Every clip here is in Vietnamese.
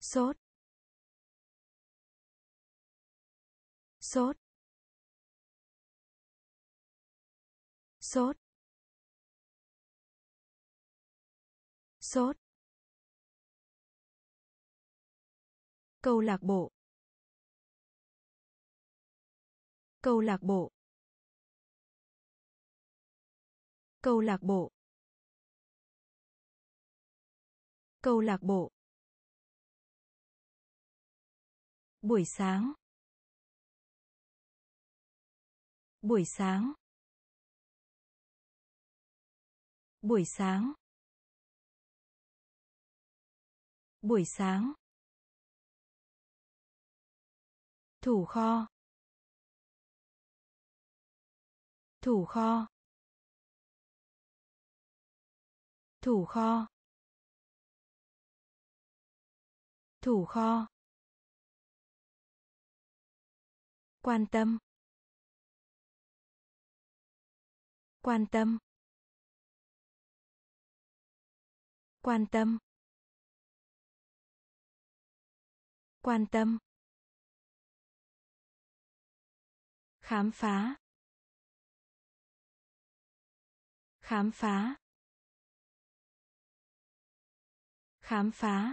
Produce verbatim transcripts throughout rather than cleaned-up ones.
sốt, sốt, sốt, sốt. Câu lạc bộ, câu lạc bộ, câu lạc bộ, câu lạc bộ. Buổi sáng, buổi sáng, buổi sáng, buổi sáng. Thủ kho, thủ kho, thủ kho, thủ kho. Quan tâm, quan tâm, quan tâm, quan tâm. Khám phá, khám phá, khám phá,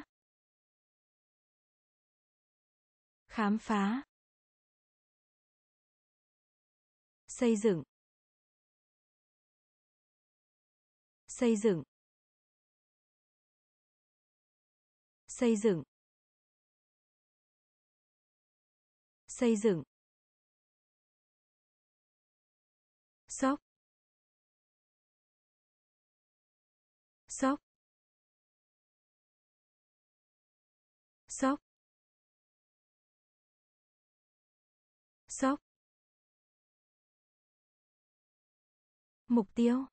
khám phá. Xây dựng, xây dựng, xây dựng, xây dựng. Sốc, sốc, sốc, sốc. Mục tiêu,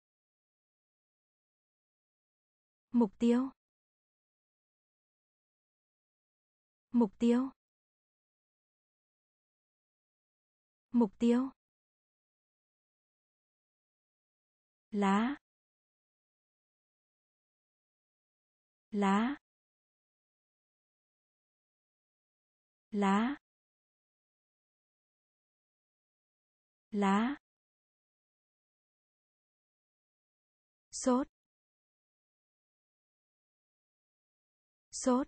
mục tiêu, mục tiêu, mục tiêu. Lá, lá, lá, lá. Sốt, sốt.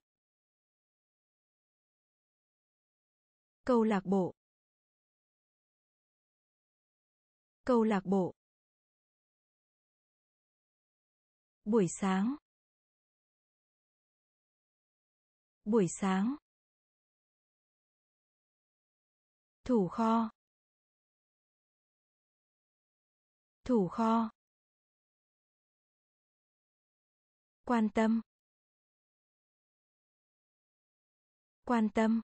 Câu lạc bộ, câu lạc bộ. Buổi sáng, buổi sáng. Thủ kho, thủ kho. Quan tâm, quan tâm.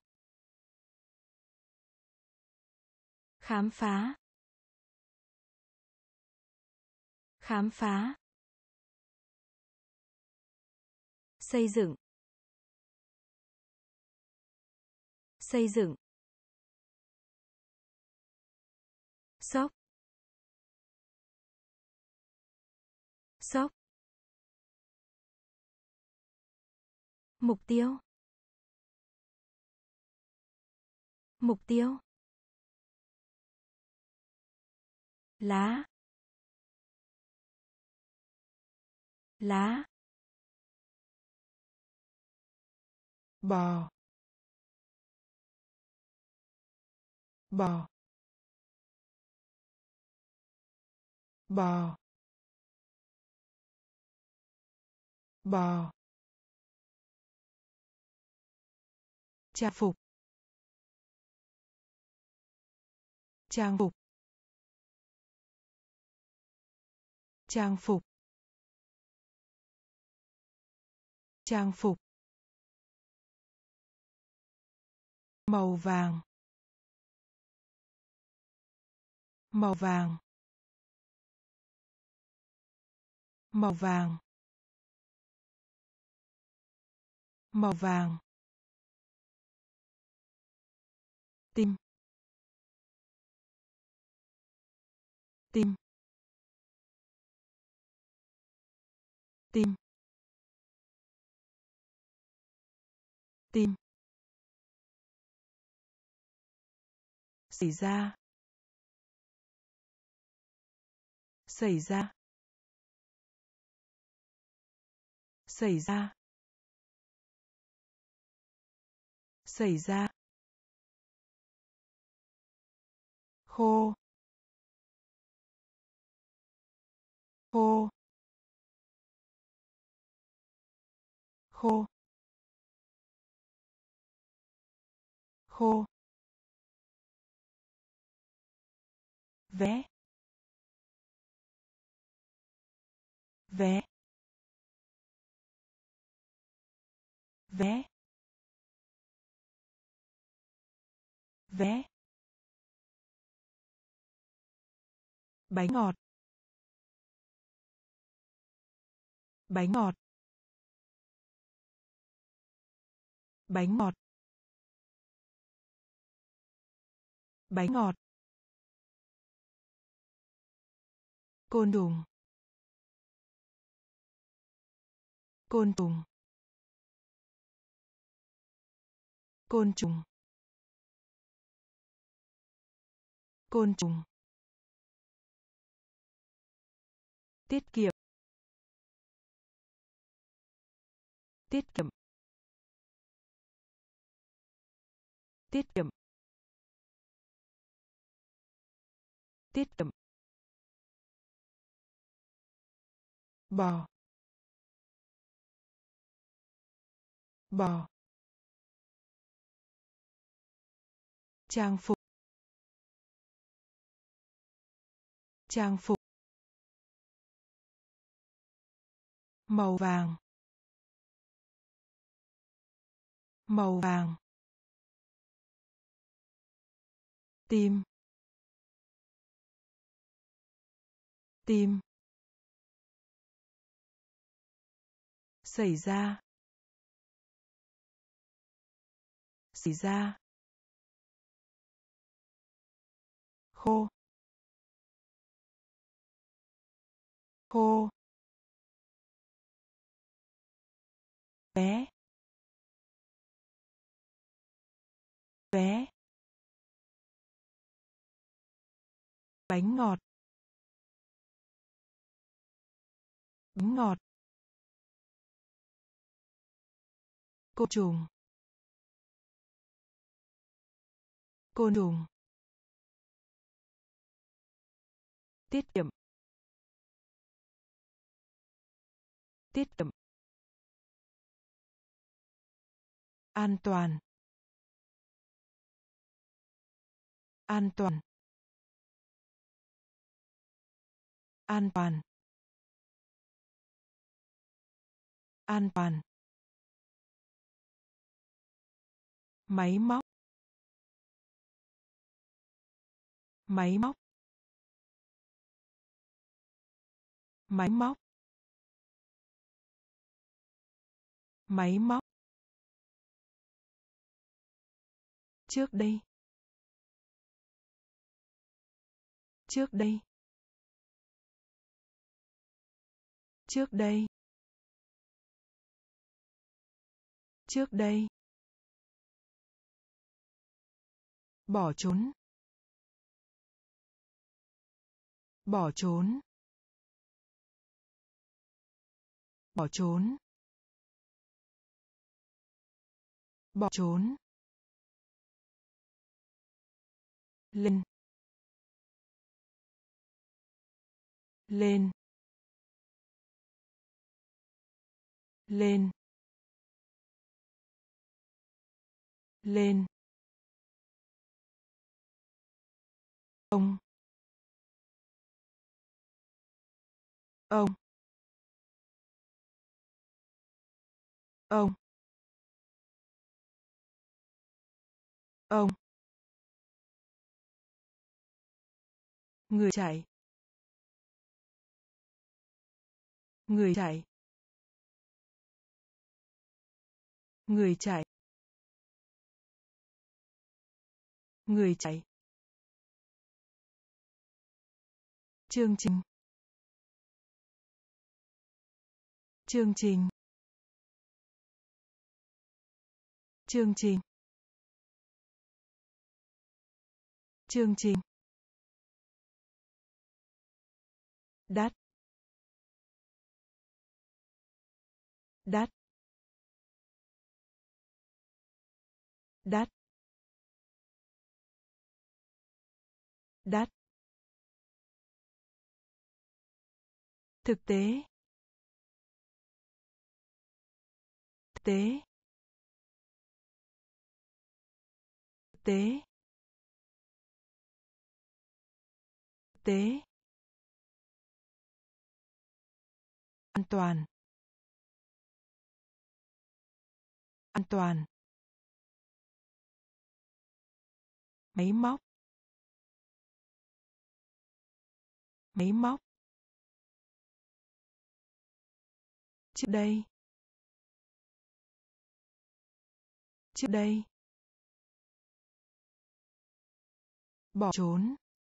Khám phá, khám phá. Xây dựng, xây dựng. Sốc, sốc. Mục tiêu, mục tiêu. Lá, lá. Bò, bò, bò, bò. Trang phục, trang phục, trang phục, trang phục. Màu vàng, màu vàng, màu vàng, màu vàng. Tim, tim, tim. Tim. Xảy ra. Xảy ra. Xảy ra. Xảy ra. Khô. Khô. Khô. Khô. Vé. Vé. Vé. Vé. Bánh ngọt. Bánh ngọt. Bánh ngọt. Bánh ngọt. Côn trùng. Côn trùng. Côn trùng. Côn trùng. Tiết kiệm. Tiết kiệm. Tiết kiệm. Tiết kiệm. Bò. Bò. Trang phục. Trang phục. Màu vàng. Màu vàng. Tim. Tim. Xảy ra. Xảy ra. Khô. Khô. Vé. Vé. Bánh ngọt. Bánh ngọt. Côn trùng. Côn trùng. Tiết kiệm. Tiết kiệm. An toàn. An toàn. An toàn. An toàn. Máy móc. Máy móc. Máy móc. Máy móc. Trước đây. Trước đây. Trước đây. Trước đây. Bỏ trốn. Bỏ trốn. Bỏ trốn. Bỏ trốn. Lên. Lên. Lên. Lên. Ông. Ông. Ông. Ông. Người chạy. Người chạy. Người chạy. Người chạy. Chương trình. Chương trình. chương trình, chương trình, đắt, đắt, đắt, đắt, thực tế, thực tế, thực tế, thực tế, an toàn, an toàn, máy móc, máy móc, trước đây, trước đây, bỏ trốn,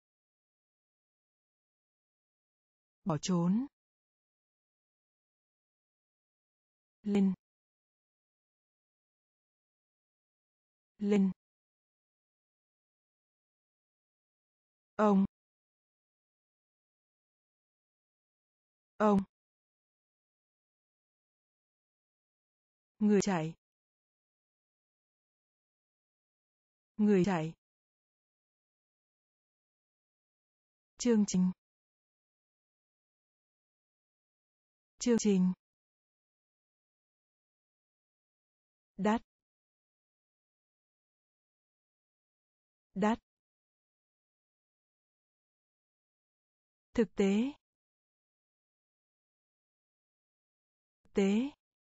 bỏ trốn, lên, lên, ông, ông, người chạy, người chạy, chương trình, chương trình, đắt, đắt, thực tế, thực tế,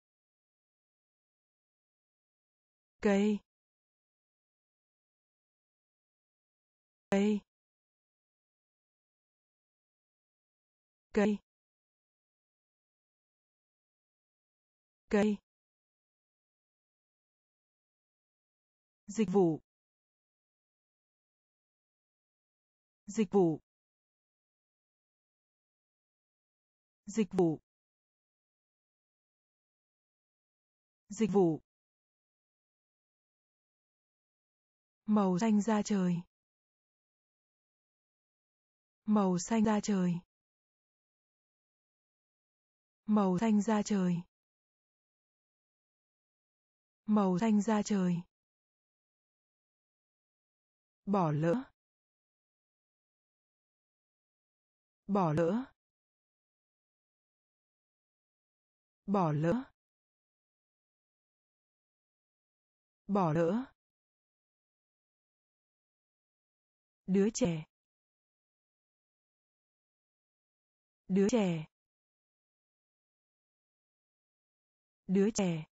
cây, cây, cây, cây, dịch vụ, dịch vụ, dịch vụ, dịch vụ, màu xanh da trời, màu xanh da trời, màu xanh da trời, màu xanh da trời, bỏ lỡ, bỏ lỡ, bỏ lỡ, bỏ lỡ, đứa trẻ, đứa trẻ, đứa trẻ,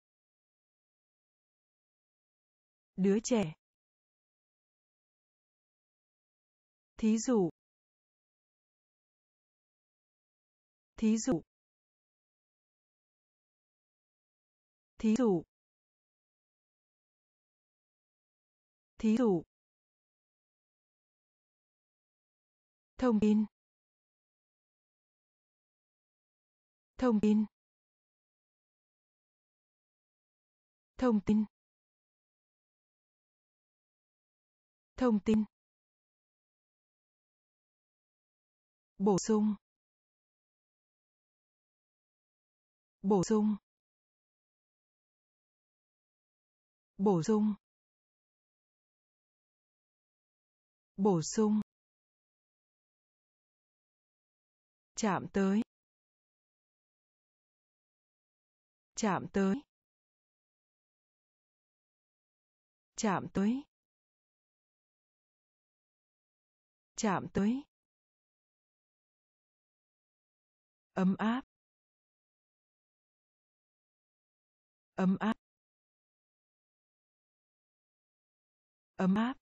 đứa trẻ, thí dụ, thí dụ, thí dụ, thí dụ, thông tin, thông tin, thông tin, thông tin, bổ sung, bổ sung, bổ sung, bổ sung, chạm tới, chạm tới, chạm tới, chạm tới, ấm áp, ấm áp, ấm áp,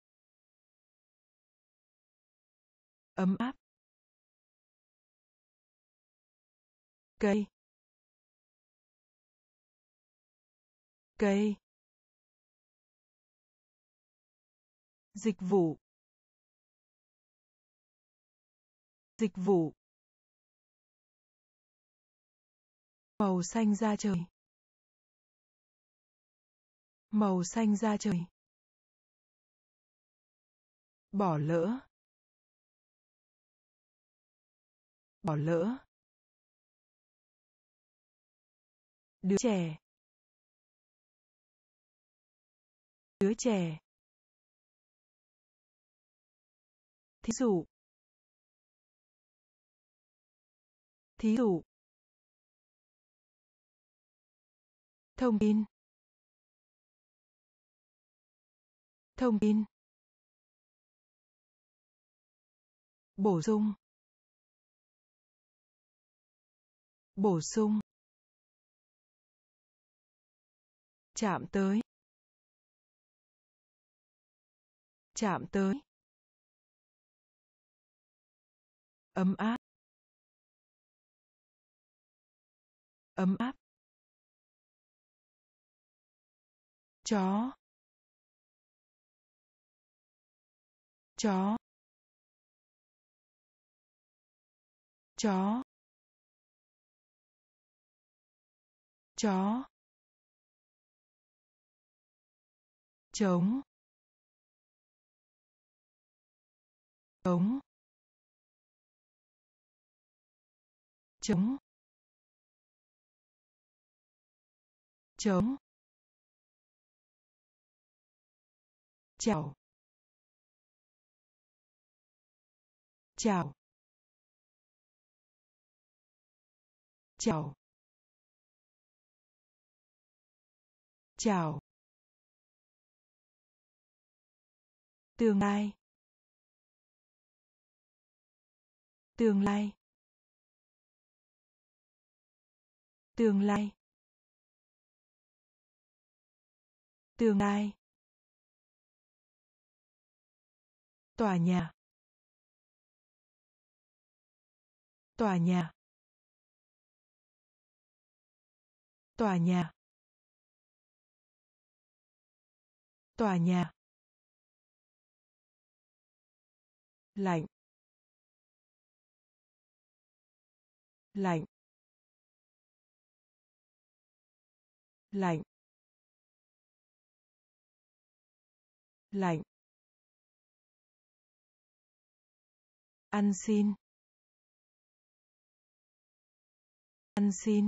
ấm áp, cây, cây, dịch vụ, dịch vụ, màu xanh da trời, Màu xanh da trời. Bỏ lỡ. Bỏ lỡ. Đứa trẻ. Đứa trẻ. Thí dụ. Thí dụ. Thông tin. Thông tin. Bổ sung. Bổ sung. Chạm tới. Chạm tới. Ấm áp. Ấm áp. Chó. Chó. Chó. Chó. Trống. Trống. Trống. Trống. Chào. Chào. Chào. Chào. Tương lai. Tương lai. Tương lai. Tương lai. Tòa nhà. Tòa nhà. Tòa nhà. Tòa nhà. Lạnh. Lạnh. Lạnh. Lạnh. Ăn xin. Ăn xin.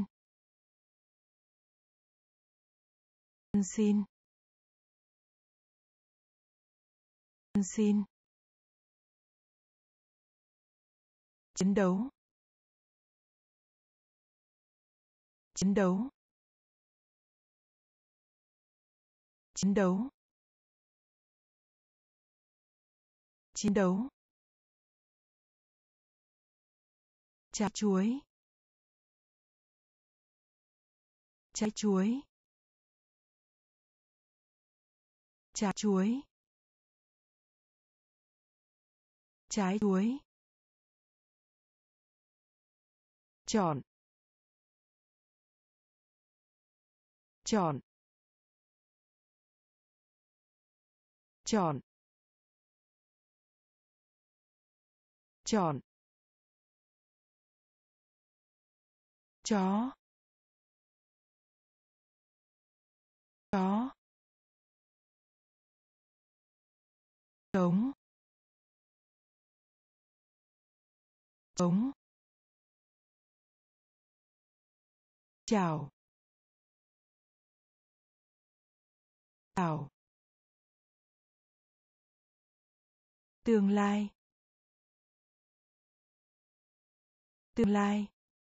Ăn xin. Ăn xin. Chiến đấu. Chiến đấu. Chiến đấu. Chiến đấu. Trái chuối. Trái chuối. Trái chuối. Trái chuối. Chọn. Chọn. Chọn. Chọn. Chó. Chó. Trống. Trống. Chào. Chào. Tương lai. Tương lai.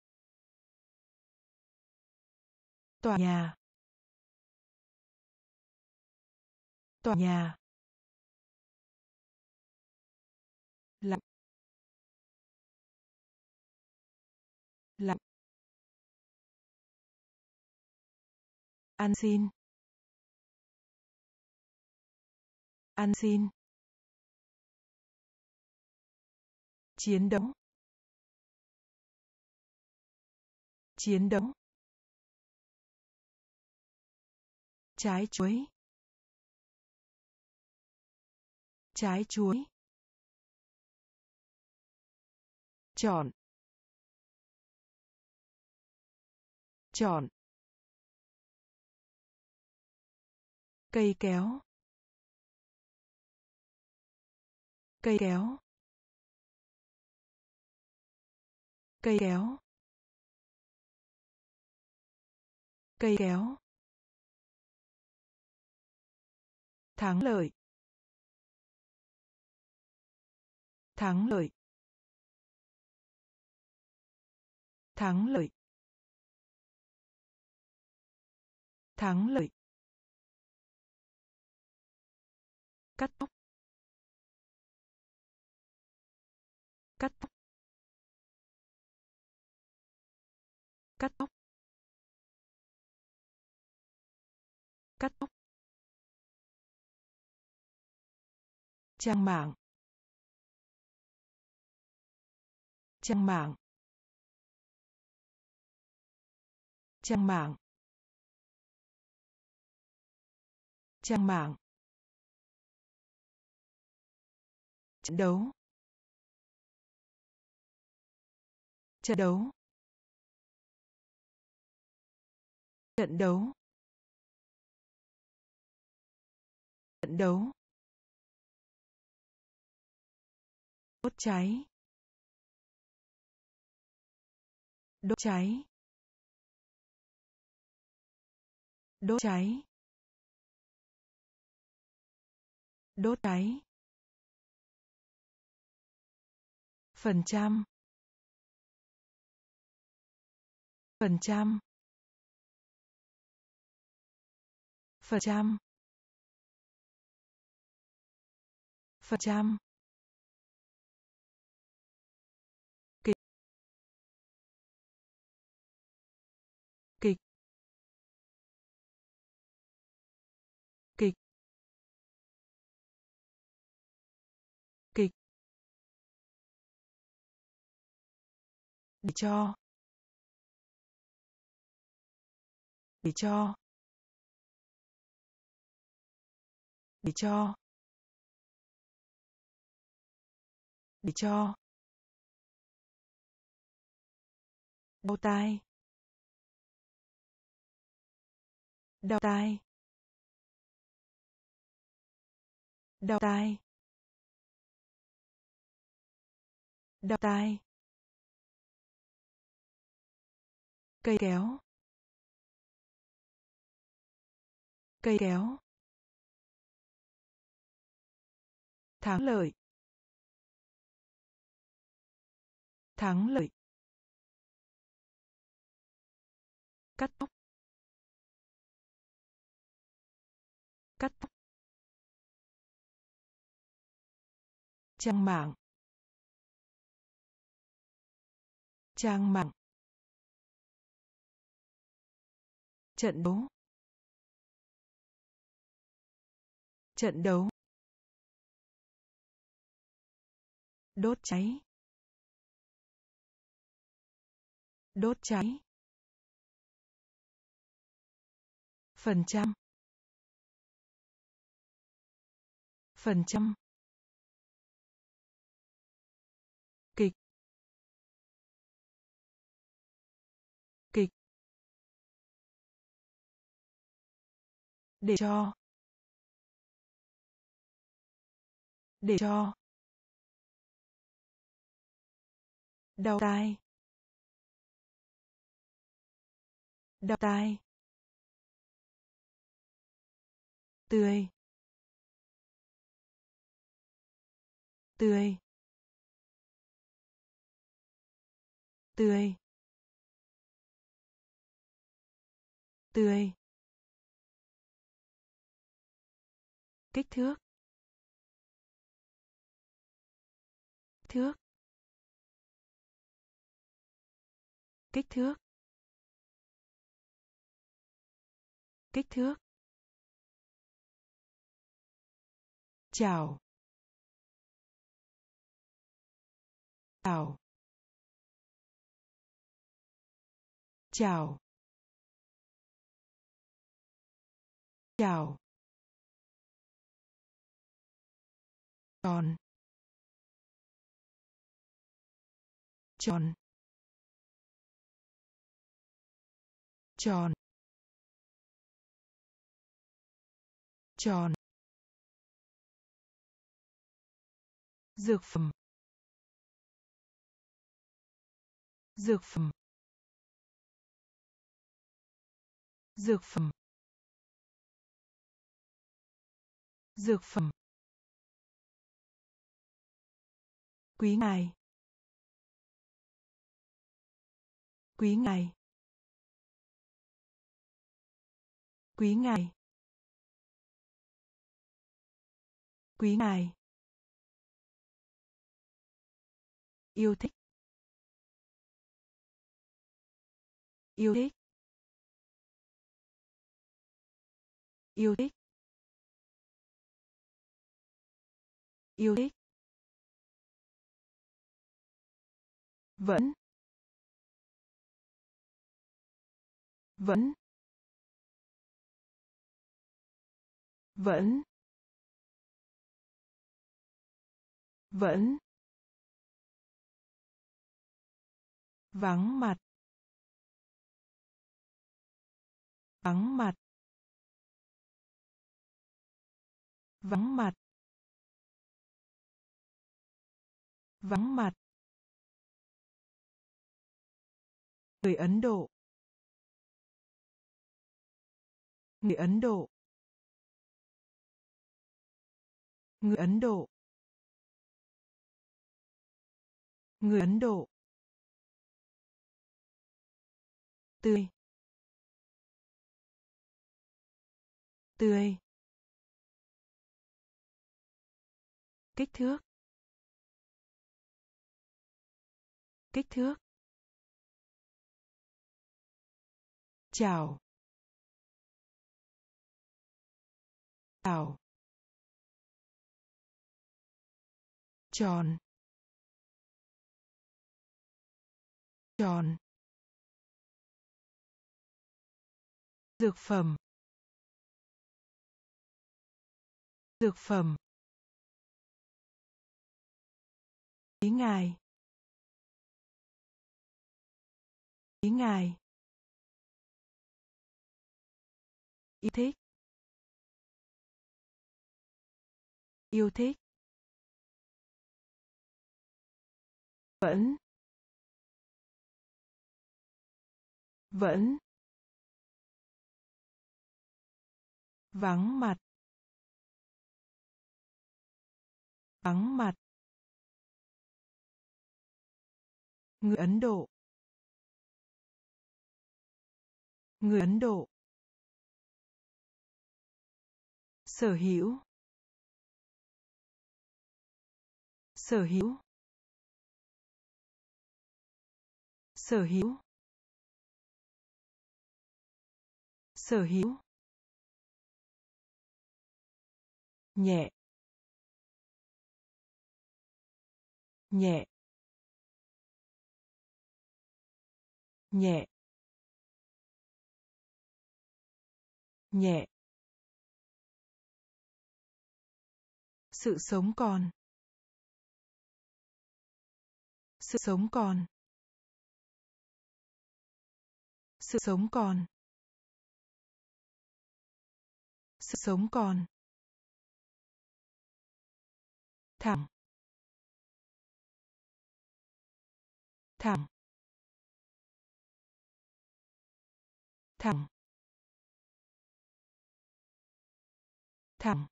Tòa nhà. Tòa nhà. Lạnh. Lạnh. Ăn xin. Ăn xin. Chiến đấu. Chiến đấu. Trái chuối. Trái chuối. Chọn. Chọn. Cây kéo. Cây kéo. Cây kéo. Cây kéo. Thắng lợi. Thắng lợi. Thắng lợi. Thắng lợi. Cắt tóc. Cắt tóc. Cắt tóc. Cắt tóc. Trang mạng. Trang mạng. Trang mạng. Trang mạng. Trận đấu. Trận đấu. Trận đấu. Trận đấu. Đốt cháy. Đốt cháy. Đốt cháy. Đốt cháy. Phần trăm. Phần trăm. Phần trăm. Phần trăm. Kịch. Kịch. Kịch. Kịch. Để cho. Để cho. Để cho. Để cho. Đau tai. Đau tai. Đau tai. Đau tai. Cây kéo. Cây kéo. Thắng lợi. Thắng lợi. Cắt tóc. Cắt tóc. Trang mạng. Trang mạng. Trận đấu. Trận đấu. Đốt cháy. Đốt cháy. Phần trăm. Phần trăm. Kịch. Kịch. Để cho. Để cho. Đau tai. Đau tai. Tươi. Tươi. Tươi. Tươi. Kích thước. Thước. Kích thước. Kích thước. Chào. Chào. Chào. Chào. Tròn. Tròn. Tròn. tròn, dược phẩm, dược phẩm, dược phẩm, dược phẩm, quý ngài, quý ngài, quý ngài, quý ngài, yêu thích, yêu thích, yêu thích, yêu thích, vẫn, vẫn, vẫn, vẫn, vắng mặt, vắng mặt, vắng mặt, vắng mặt, người Ấn Độ, người Ấn Độ, người Ấn Độ, người Ấn Độ, tươi, tươi, kích thước, kích thước, chào, chào, tròn, tròn, dược phẩm, dược phẩm, quý ngài, quý ngài, yêu thích, yêu thích, vẫn, vẫn, vắng mặt, vắng mặt, người Ấn Độ, người Ấn Độ, sở hữu, sở hữu, sở hữu, sở hữu, nhẹ, nhẹ, nhẹ, nhẹ, sự sống còn, sự sống còn, sự sống còn, sự sống còn, thẳng, thẳng, thẳng, thẳng,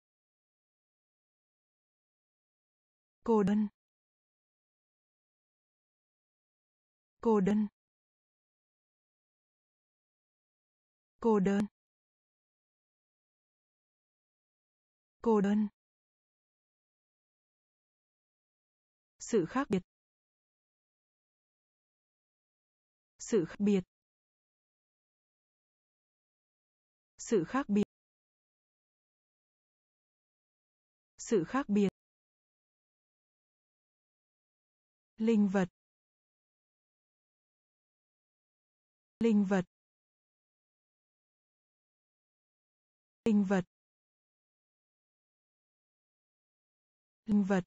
cô đơn, cô đơn, cô đơn, cô đơn, sự khác biệt, sự khác biệt, sự khác biệt, sự khác biệt, linh vật, linh vật, linh vật, linh vật,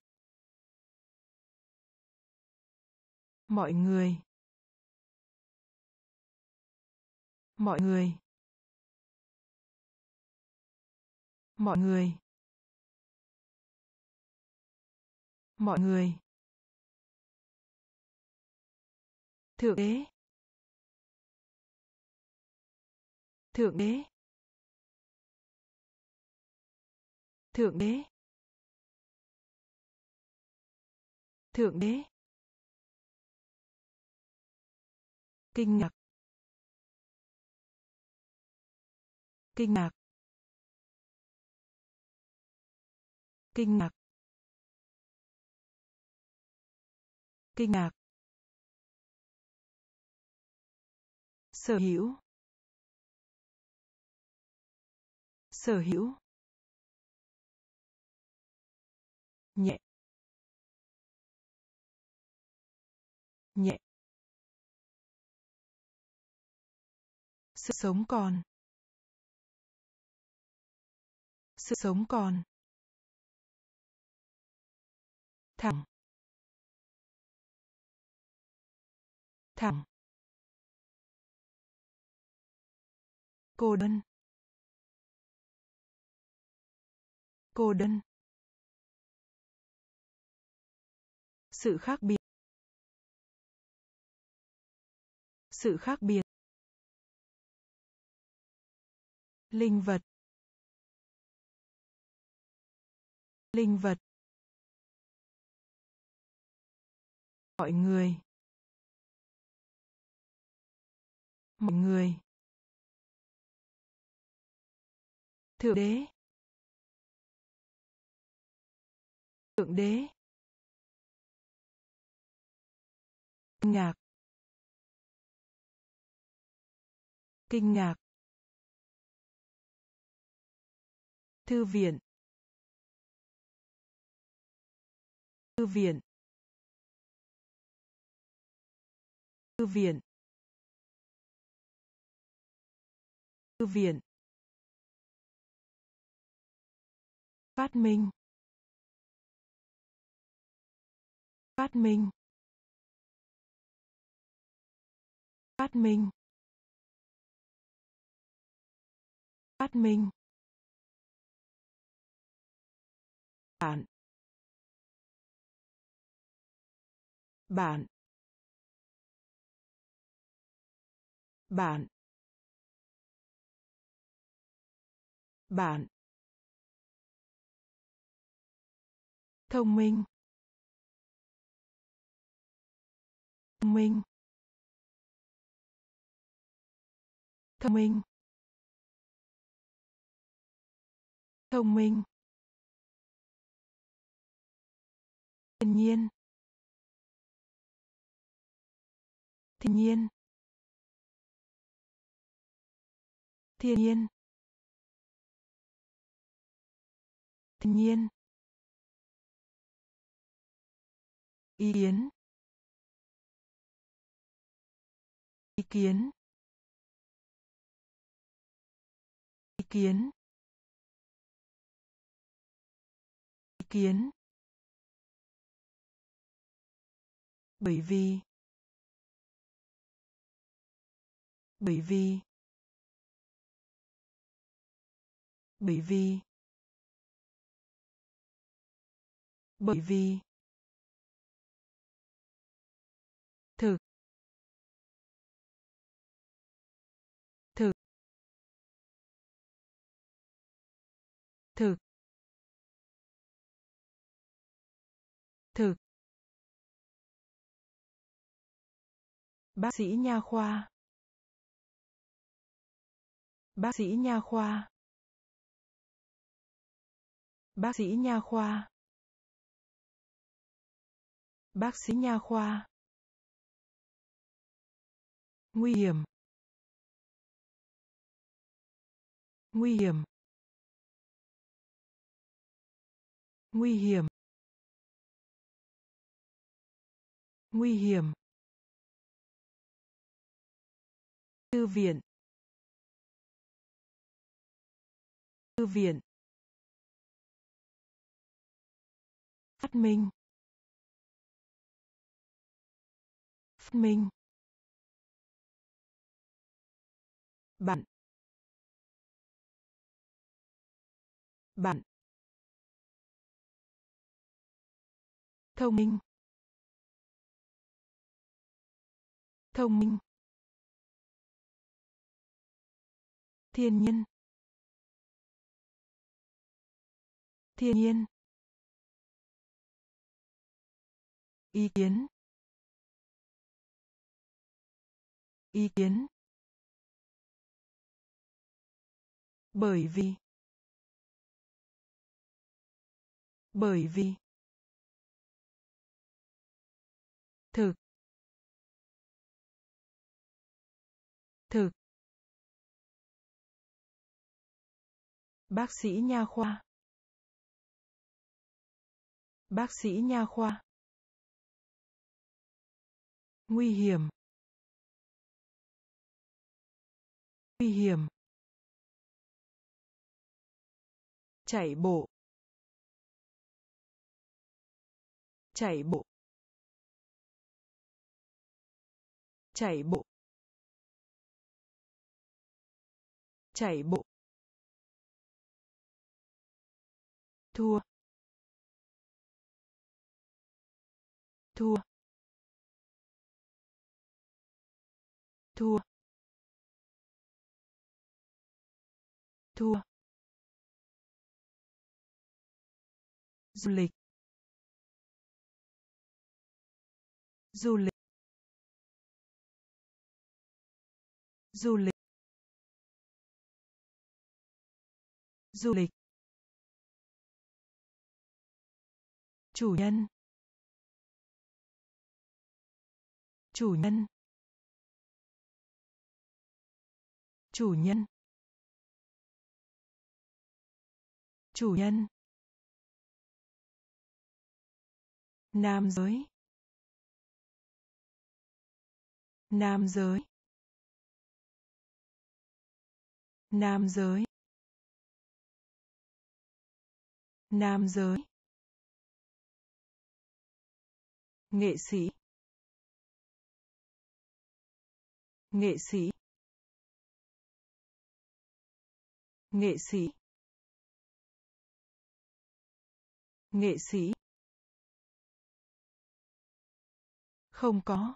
mọi người, mọi người, Mọi người. Mọi người. Thượng đế. Thượng đế. Thượng đế. Thượng đế. Kinh ngạc. Kinh ngạc. Kinh ngạc. Kinh ngạc. Sở hữu. Sở hữu. Nhẹ. Nhẹ. Sự sống còn. Sự sống còn. Thẳng. Thẳng. Cô đơn. Cô đơn. Sự khác biệt. Sự khác biệt. Linh vật. Linh vật. Mọi người. Mọi người. Thượng đế. Thượng đế. Kinh ngạc. Kinh ngạc. Thư viện. Thư viện. Thư viện. Thư viện. Phát minh. Phát minh. Phát minh. Phát minh. Bạn. Bạn. Bạn. Bạn. Thông minh. Thông minh. Thông minh. Thông minh. Thiên nhiên. Thiên nhiên. Thiên nhiên. Thiên nhiên. Ý kiến. Ý kiến. Ý kiến. Ý kiến. Bởi vì. Bởi vì. Bởi vì. Bởi vì. Thực. Thực. Thực. Thực. Bác sĩ nha khoa. Bác sĩ nha khoa. Bác sĩ nha khoa. Bác sĩ nha khoa. Nguy hiểm. Nguy hiểm. Nguy hiểm. Nguy hiểm. Thư viện. Thư viện. Phát minh. Phát minh. Bạn. bạn, thông minh, thông minh, thiên nhiên, thiên nhiên, ý kiến, ý kiến, bởi vì, bởi vì, thực, thực, bác sĩ nha khoa, bác sĩ nha khoa, nguy hiểm, nguy hiểm, chạy bộ, chạy bộ, chạy bộ, chạy bộ, thua, thua, thua, thua, du lịch, du lịch, du lịch, du lịch, chủ nhân, chủ nhân, chủ nhân, chủ nhân, nam giới, nam giới, nam giới, nam giới, nghệ sĩ, nghệ sĩ, nghệ sĩ, nghệ sĩ, không có,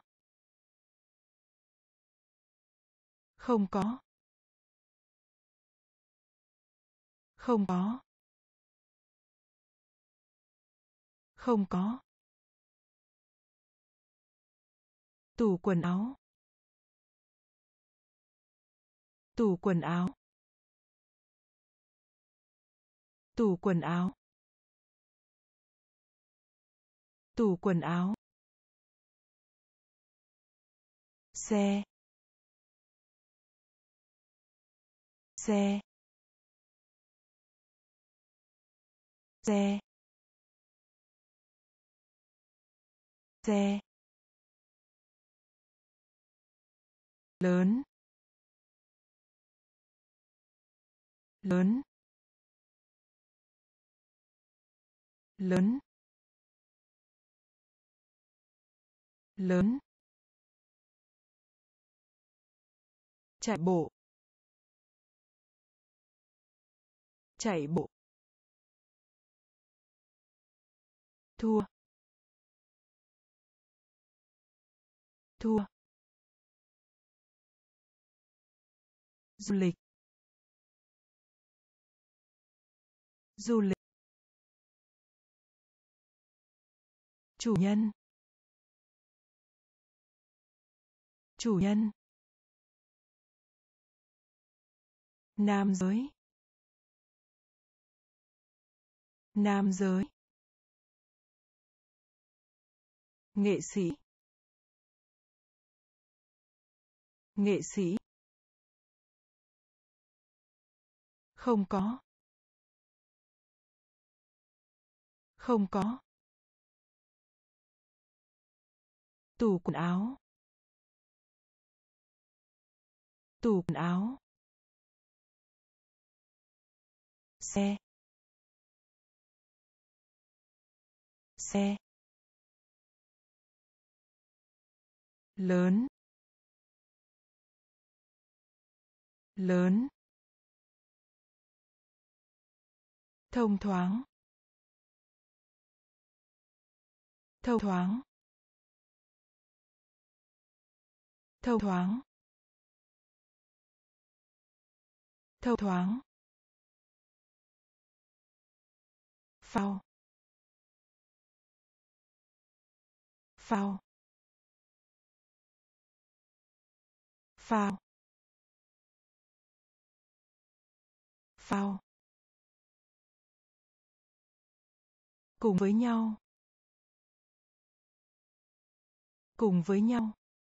không có, không có, không có, tủ quần áo, tủ quần áo, tủ quần áo, tủ quần áo, xe, xe, xe, xe, lớn, lớn, lớn, lớn, chạy bộ, chạy bộ, thua, thua, du lịch, du lịch, chủ nhân, chủ nhân, nam giới, nam giới, nghệ sĩ, nghệ sĩ, không có, không có, tủ quần áo, tủ quần áo, xe, xe, lớn, lớn, thông thoáng, thông thoáng, thông thoáng, thông thoáng, phao, phao, phao, phao, cùng với nhau, cùng với nhau,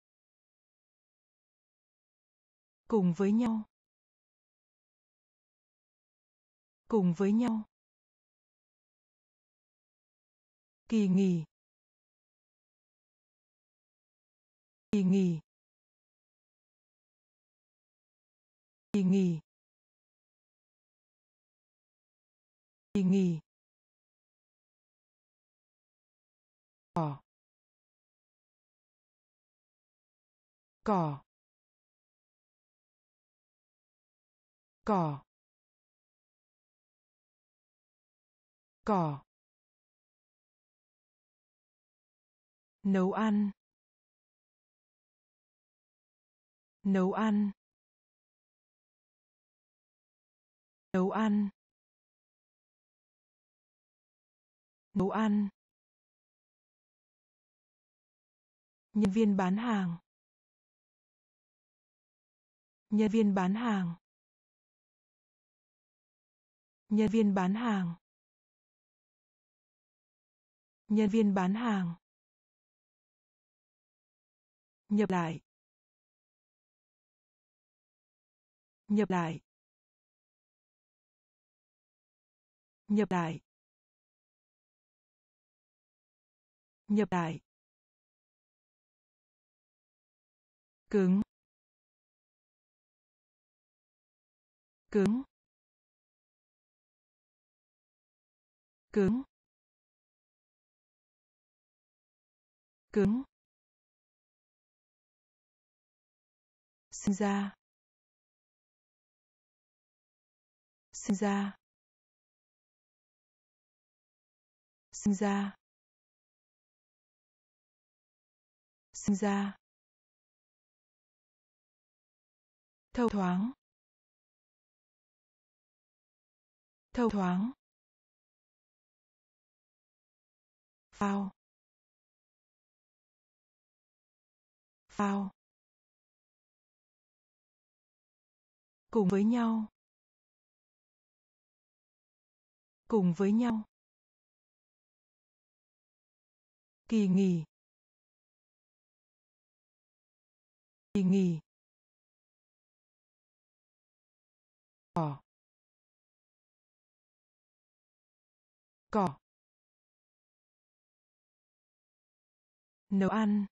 cùng với nhau, cùng với nhau, kỳ nghỉ, kỳ nghỉ, kỳ nghỉ, kỳ nghỉ, cỏ, cỏ, cỏ, cỏ, nấu ăn, nấu ăn, nấu ăn, nấu ăn, nhân viên bán hàng, nhân viên bán hàng, nhân viên bán hàng, nhân viên bán hàng, nhập lại, nhập lại, nhập lại, nhập lại, cứng, cứng, cứng, cứng, sinh ra, sinh ra, sinh ra, sinh ra, thông thoáng, thông thoáng, phao, phao, cùng với nhau, cùng với nhau, kỳ nghỉ, kỳ nghỉ, cỏ, cỏ, nấu ăn,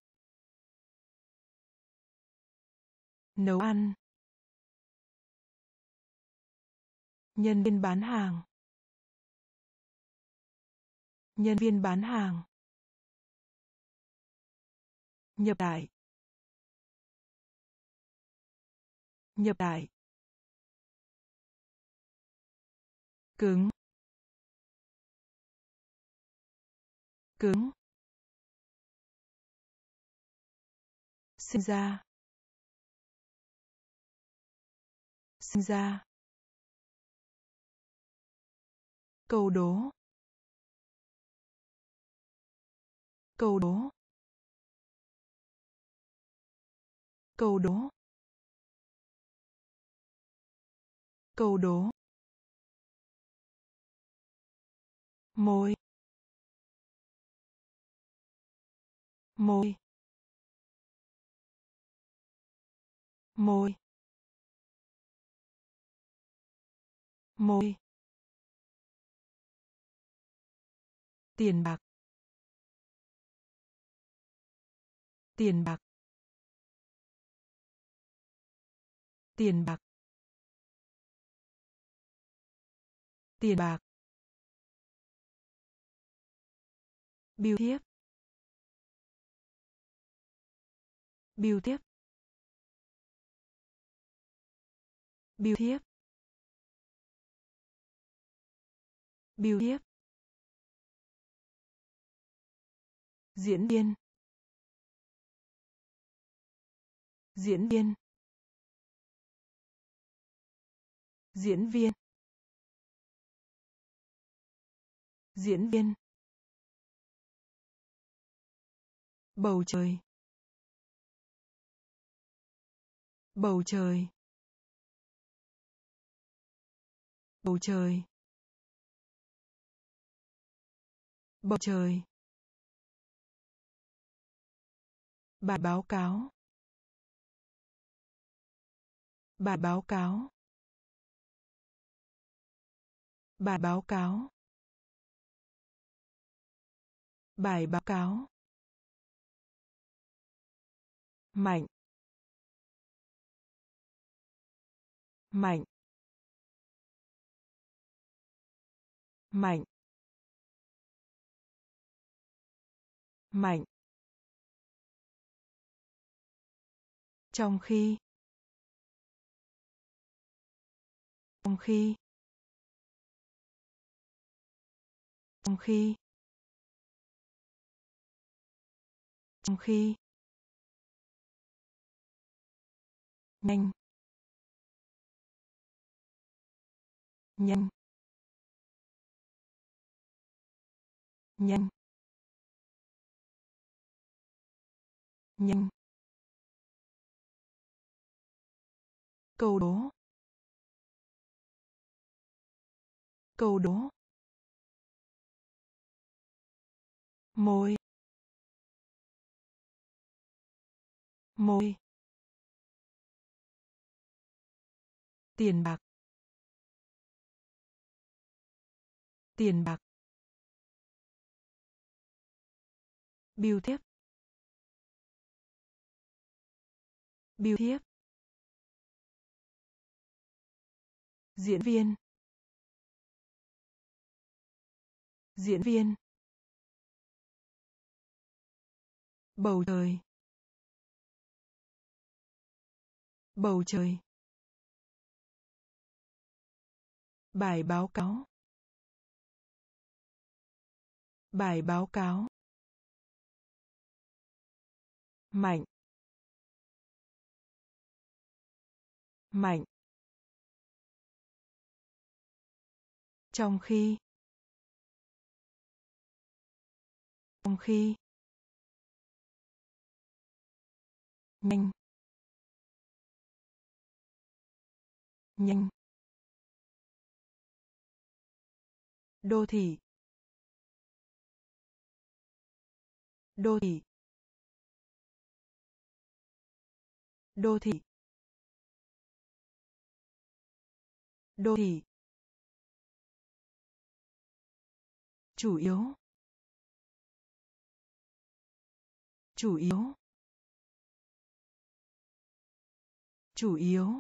nấu ăn, nhân viên bán hàng, nhân viên bán hàng, nhập lại, nhập lại, cứng, cứng, sinh ra, sinh ra, câu đố, câu đố, câu đố, câu đố, môi, môi, môi, môi, tiền bạc, tiền bạc, tiền bạc, tiền bạc, bưu thiếp, bưu thiếp, bưu thiếp, Biểu tiếp. Diễn viên. Diễn viên. Diễn viên. Diễn viên. Bầu trời. Bầu trời. Bầu trời. Bầu trời. Bài báo cáo. Bài báo cáo. Bài báo cáo. Bài báo cáo. Mạnh. Mạnh. Mạnh. Mạnh. Trong khi. Trong khi. Trong khi. Trong khi. Nhanh. Nhanh. Nhanh. Nhanh. Câu đố. Câu đố. Môi. Môi. Tiền bạc. Tiền bạc. Biểu tiếp. Biểu tiếp. Diễn viên. Diễn viên. Bầu trời. Bầu trời. Bài báo cáo. Bài báo cáo. Mạnh. Mạnh. Trong khi. Trong khi. Nhanh. Nhanh. Đô thị. Đô thị. Đô thị. Đô thị. Chủ yếu. Chủ yếu. Chủ yếu.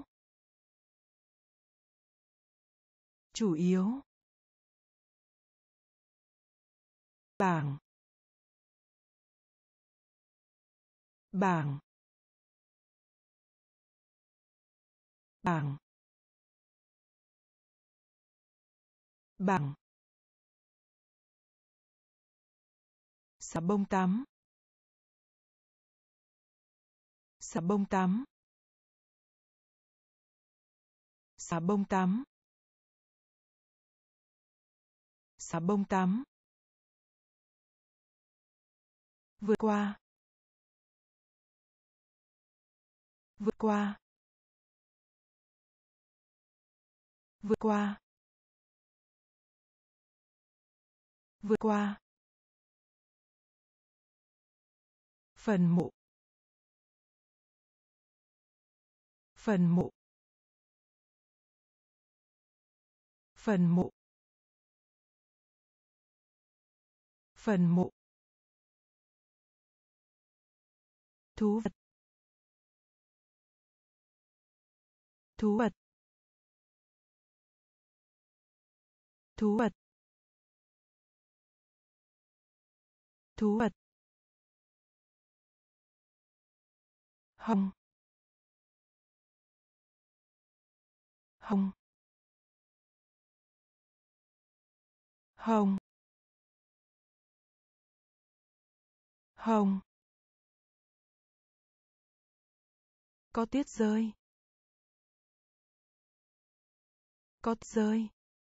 Chủ yếu. Bảng. Bảng. Bảng. Bảng. Xà bông tắm. Xà bông tắm. Xà bông tắm. Xà bông tắm. Vượt qua. Vượt qua. Vượt qua. Vượt qua. Phần mộ. Phần mộ. Phần mộ. Phần mộ. Thú vật. Thú vật. Thú vật. Thú vật. Hồng. Hồng. hồng, hồng, có tuyết rơi, có tuyết rơi,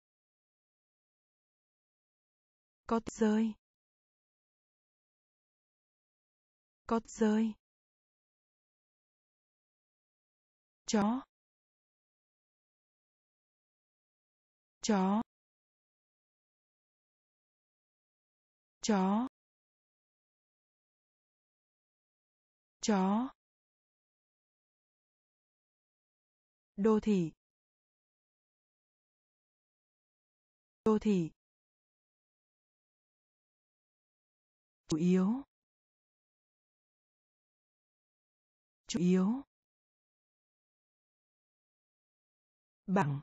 có tuyết rơi, có tuyết rơi, chó, chó, chó, chó, đô thị, đô thị, chủ yếu, chủ yếu, bảng,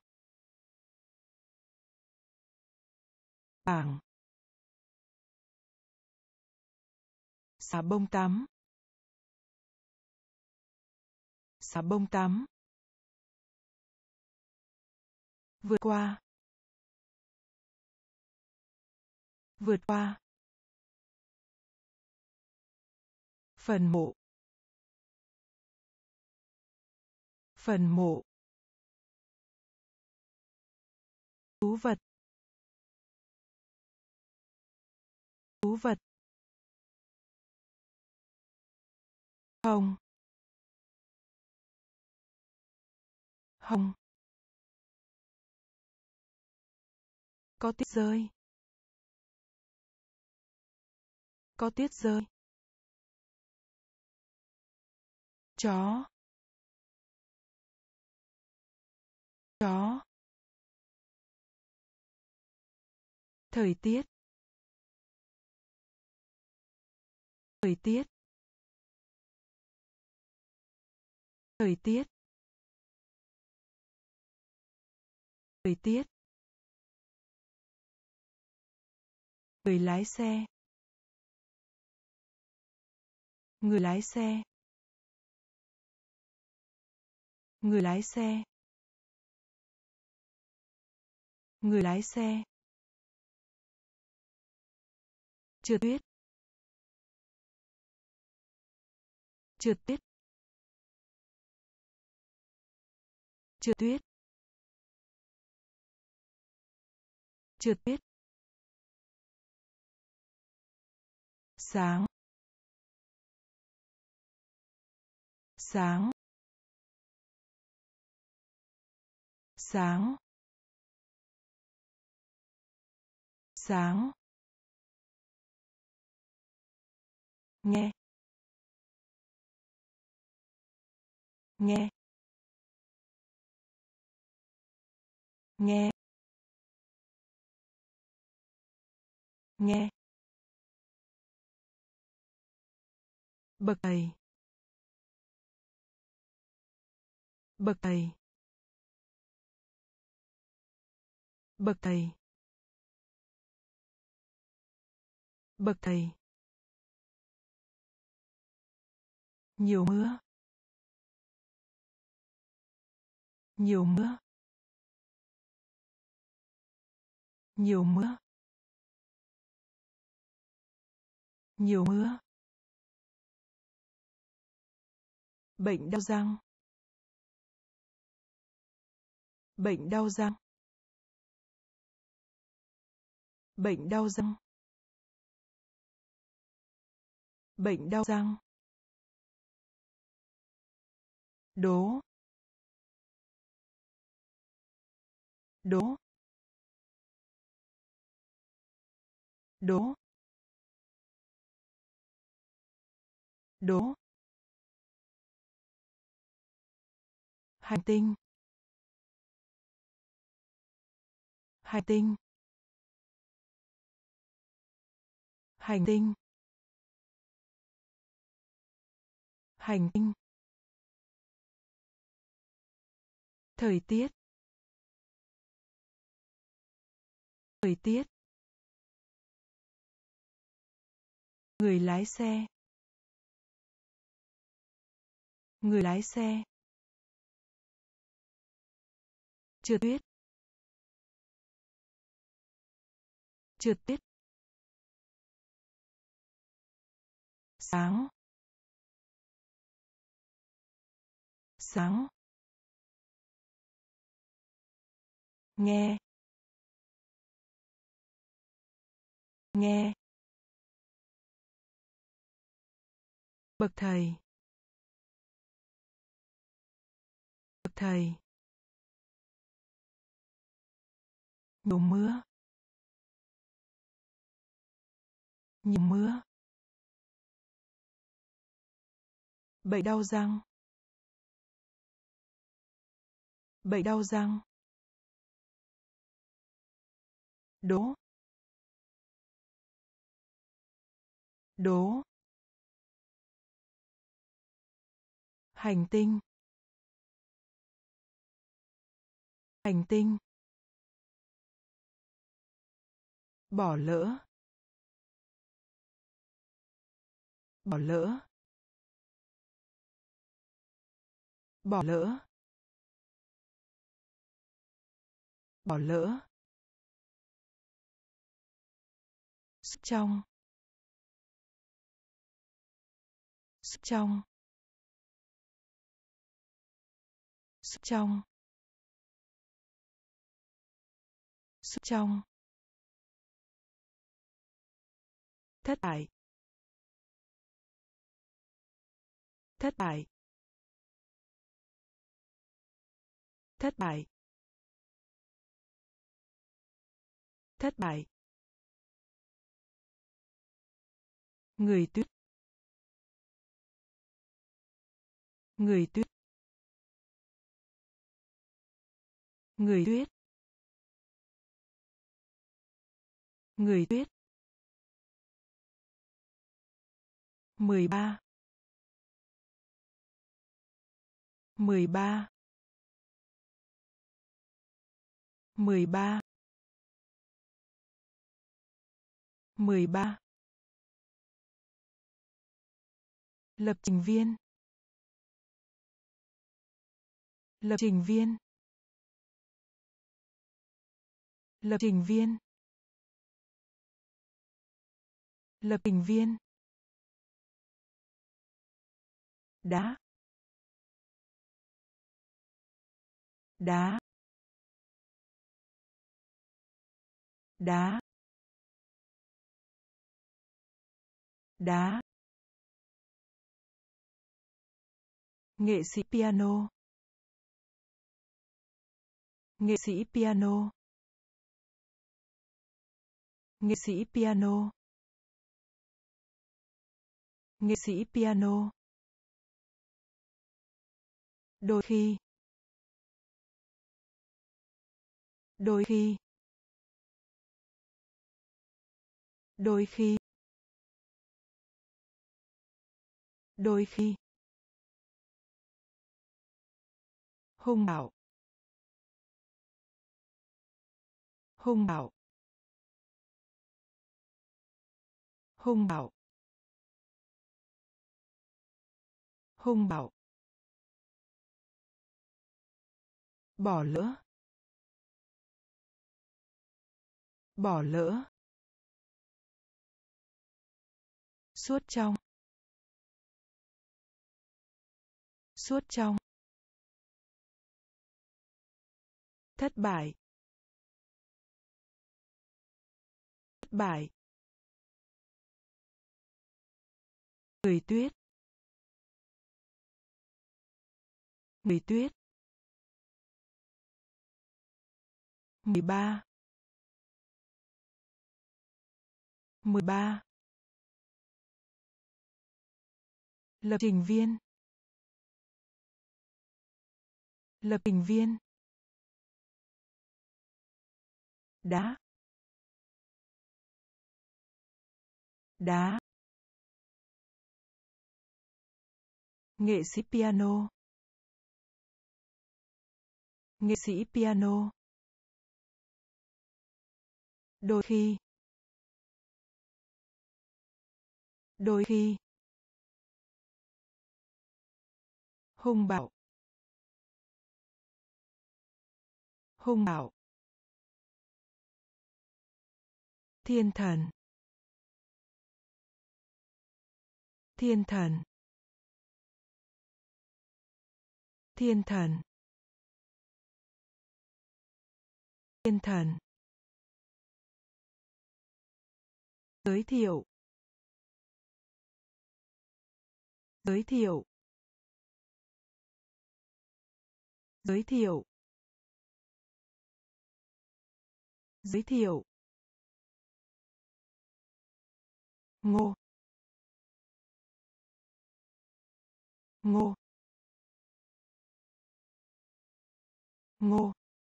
bảng, xà bông tắm, xà bông tắm, vượt qua, vượt qua, phần mộ, phần mộ, thú vật, thú vật, hồng, hồng, có tuyết rơi, có tuyết rơi, chó, chó, thời tiết, thời tiết, thời tiết, thời tiết, người lái xe, người lái xe, người lái xe, người lái xe, trượt tuyết, trượt tuyết, trượt tuyết, trượt tuyết, sáng, sáng, sáng, sáng, nghe, nghe, nghe, nghe, bậc thầy, bậc thầy, bậc thầy, bậc thầy, nhiều mưa, nhiều mưa, nhiều mưa, nhiều mưa, bệnh đau răng, bệnh đau răng, bệnh đau răng, bệnh đau răng, đố, đố, đố, đố, hành tinh, hành tinh, hành tinh, hành tinh, thời tiết, thời tiết, người lái xe, người lái xe, trượt tuyết, trượt tuyết, sáng, sáng, nghe, nghe, bậc thầy, bậc thầy, nhiều mưa, nhiều mưa, bệnh đau răng, bệnh đau răng, đố, đố, hành tinh, hành tinh, bỏ lỡ, bỏ lỡ, bỏ lỡ, bỏ lỡ, sức trong, sức trong, sức trong, sức trong, thất bại, thất bại, thất bại, thất bại, người tuyết, người tuyết, người tuyết, người tuyết, mười ba, mười ba, mười ba, mười ba, lập trình viên, lập trình viên, lập trình viên, lập trình viên, đá, đá, đá, đá, nghệ sĩ piano, nghệ sĩ piano, nghệ sĩ piano, nghệ sĩ piano, đôi khi, đôi khi, đôi khi, đôi khi, hung bạo, hung bạo, hung bạo, hung bạo, bỏ lỡ, bỏ lỡ, suốt trong, suốt trong, thất bại, thất bại, người tuyết, người tuyết, mười ba, mười ba, lập trình viên, lập trình viên, đá, đá, nghệ sĩ piano, nghệ sĩ piano, đôi khi, đôi khi, hung bạo, hung bạo, Thiên thần. Thiên thần. Thiên thần. Thiên thần. Giới thiệu. Giới thiệu. Giới thiệu. Giới thiệu. Ngô. Ngô. Ngô.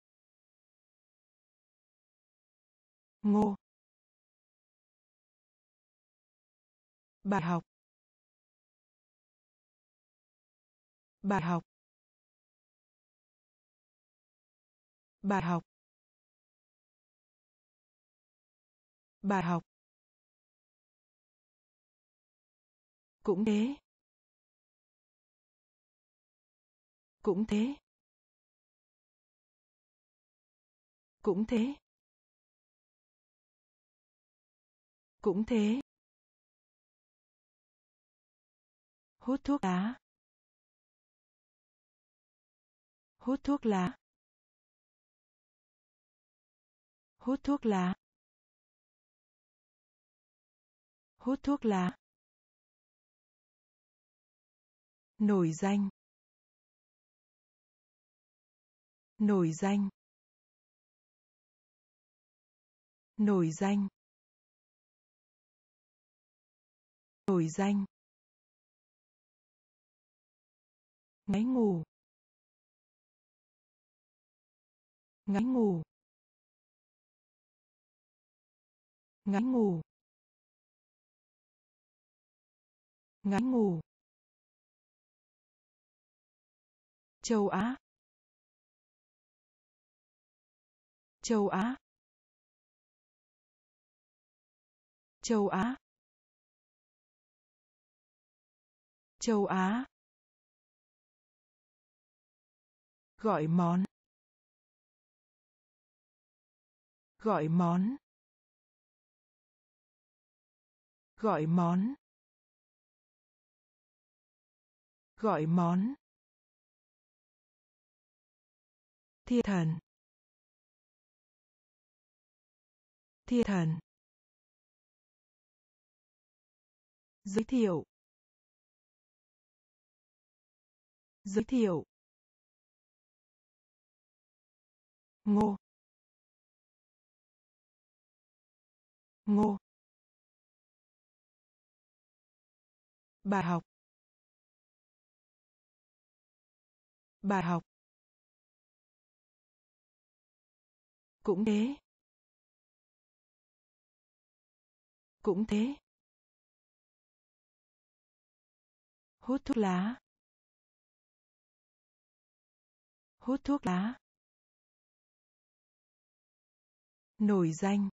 Ngô. Bài học. Bài học. Bài học. Bài học. Cũng thế. Cũng thế. Cũng thế. Cũng thế. Hút thuốc lá. Hút thuốc lá. Hút thuốc lá. Hút thuốc lá. Nổi danh. Nổi danh. Nổi danh. Nổi danh. Ngáy ngủ. Ngáy ngủ. Ngáy ngủ. Ngáy ngủ. Châu Á. Châu Á. Châu Á. Châu Á. Gọi món. Gọi món. Gọi món. Gọi món. Thiên thần. Thiên thần. Giới thiệu. Giới thiệu. Ngô. Ngô. Bài học. Bài học. Cũng thế. Cũng thế. Hút thuốc lá. Hút thuốc lá. Nổi danh.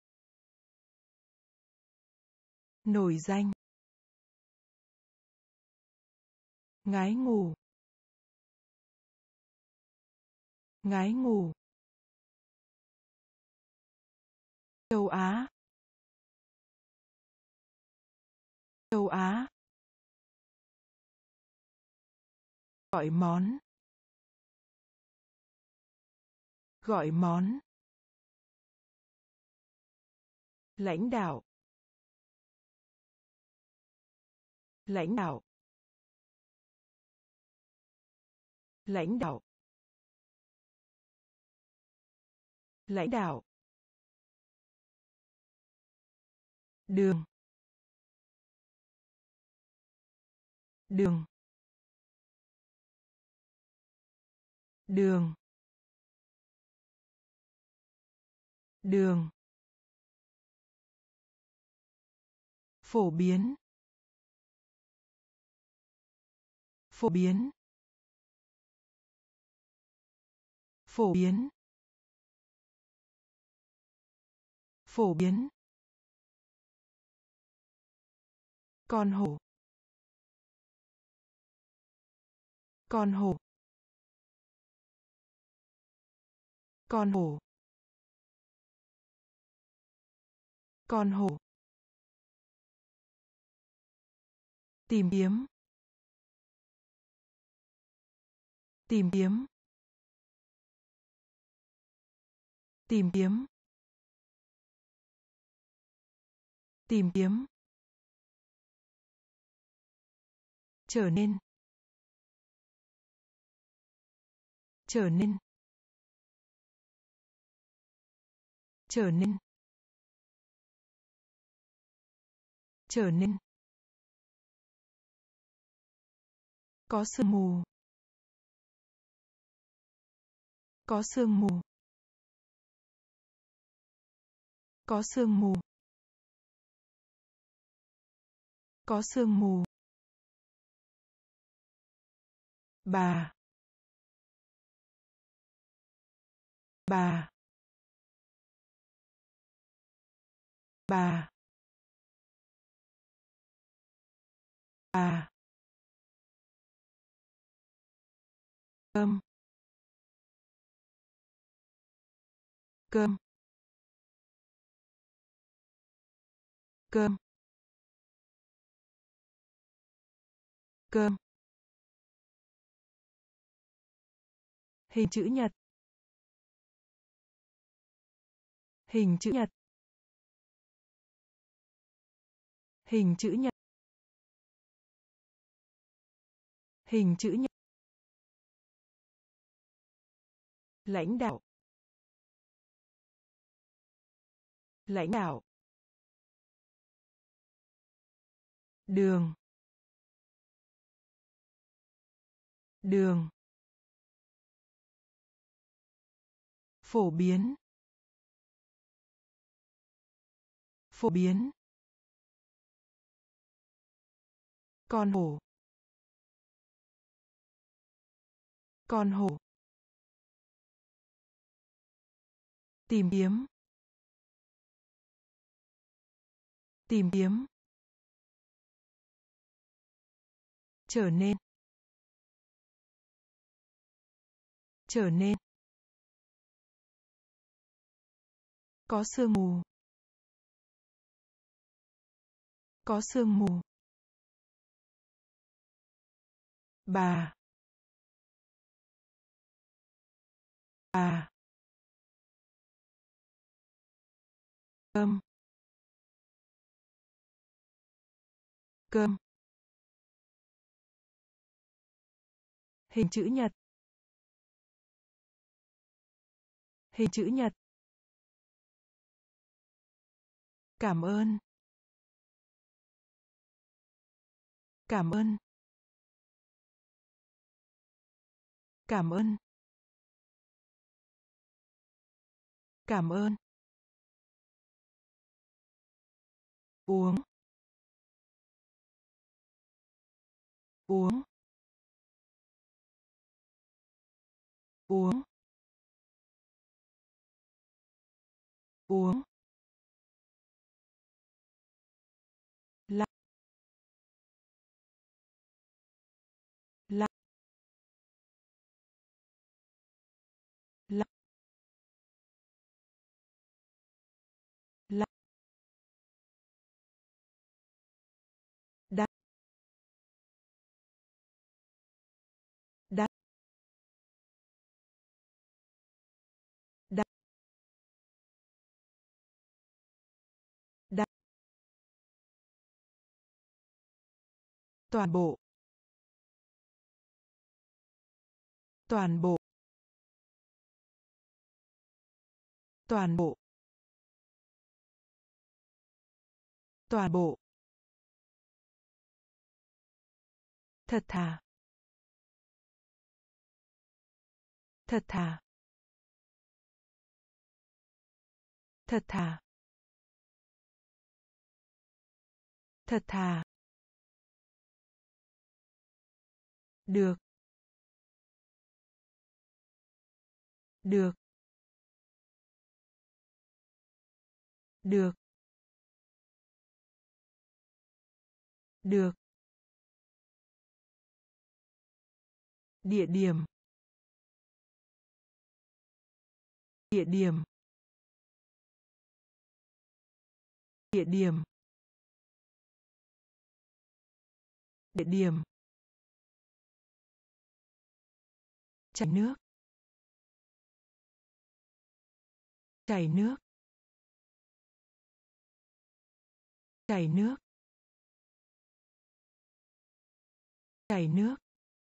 Nổi danh. Ngái ngủ. Ngái ngủ. Châu Á. Châu Á. Gọi món. Gọi món. Lãnh đạo. Lãnh đạo. Lãnh đạo. Lãnh đạo. Đường. Đường. Đường. Đường. Phổ biến. Phổ biến. Phổ biến. Phổ biến. Con hổ. Con hổ. Con hổ. Con hổ. Tìm kiếm. Tìm kiếm. Tìm kiếm. Tìm kiếm. Trở nên. Trở nên. Trở nên. Trở nên. Có sương mù. Có sương mù. Có sương mù. Có sương mù. Bà. Bà. Bà. Bà. Cơm. Cơm. Cơm. Cơm. Hình chữ nhật. Hình chữ nhật. Hình chữ nhật. Hình chữ nhật. Lãnh đạo. Lãnh đạo. Đường. Đường. Phổ biến. Phổ biến. Con hổ. Con hổ. Tìm kiếm. Tìm kiếm. Trở nên. Trở nên. Có sương mù. Có sương mù. Bà. Bà. Cơm. Cơm. Hình chữ nhật. Hình chữ nhật. Cảm ơn. Cảm ơn. Cảm ơn. Cảm ơn. Uống. Uống. Uống. Uống. Lặng. Lặng. Lặng. Lặng. Đắt. Đắt. Đắt. Đắt. Toàn bộ. Toàn bộ. Toàn bộ. Toàn bộ. Thật thà. Thật thà. Thật thà. Thật thà. Được. Được. Được. Được. Địa điểm. Địa điểm. Địa điểm. Địa điểm. Chảy nước. Chảy nước. Chảy nước. Chảy nước.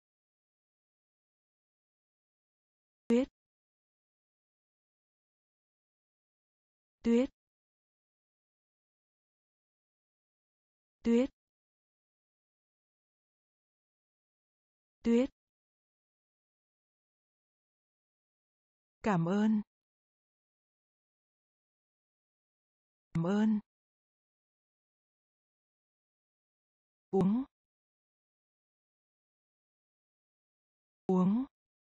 Tuyết. Tuyết. Tuyết. Tuyết. Cảm ơn. Cảm ơn. Uống. Uống.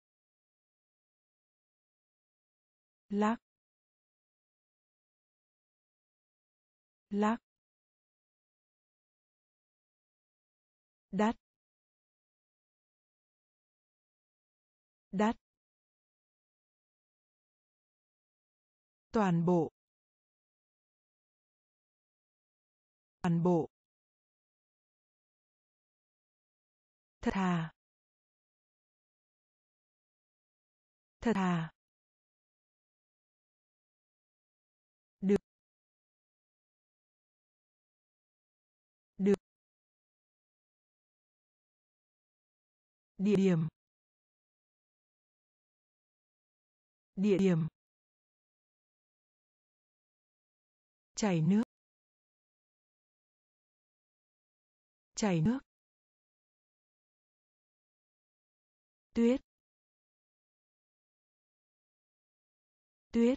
Lắc. Lắc. Đắt. Đắt. Toàn bộ. Toàn bộ. Thật thà. Thật thà. Được. Được. Địa điểm. Địa điểm. Chảy nước. Chảy nước. Tuyết. Tuyết.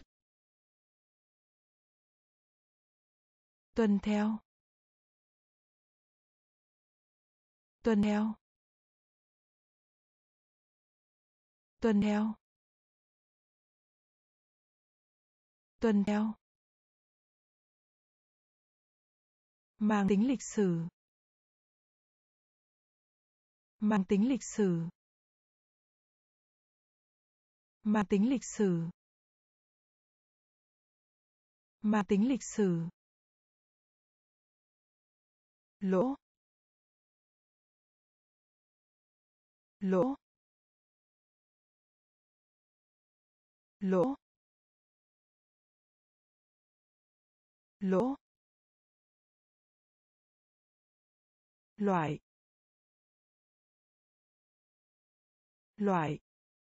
Tuân theo. Tuân theo. Tuân theo. Tuân theo. Mang tính lịch sử. Mang tính lịch sử. Mang tính lịch sử. Mang tính lịch sử. Lỗ. Lỗ. Lỗ. Lỗ. Loại. Loại.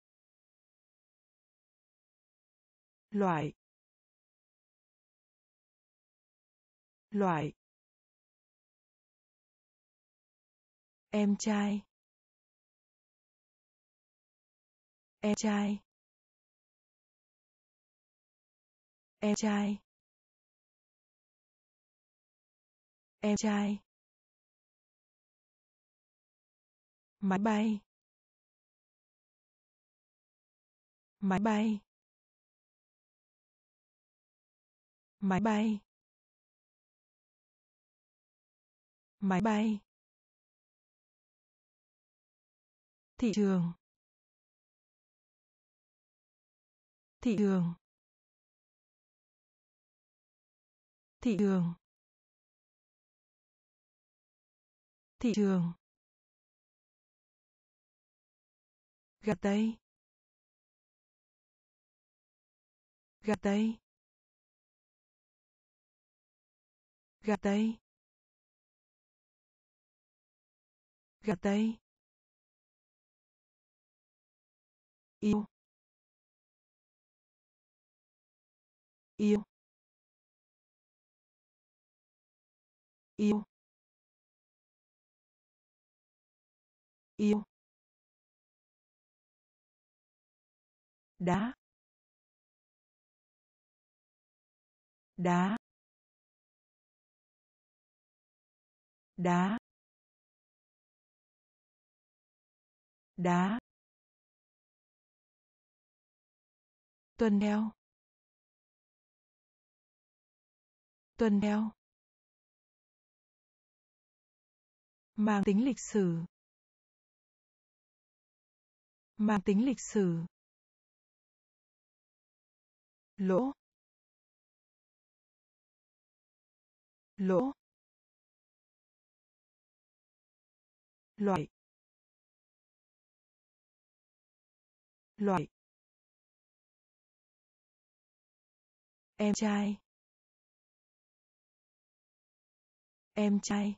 Loại. Loại. Em trai. Em trai. Em trai. Em trai. Máy bay. Máy bay. Máy bay. Máy bay. Thị trường. Thị trường. Thị trường. Thị trường. Gà tây. Gà tây. Gà tây. Gà tây. Yêu. Yêu. Yêu. Yêu. Đá. Đá. Đá. Đá. Tuân theo. Tuân theo. Mang tính lịch sử. Mang tính lịch sử. Lỗ. lỗ, loại, loại, em trai, em trai,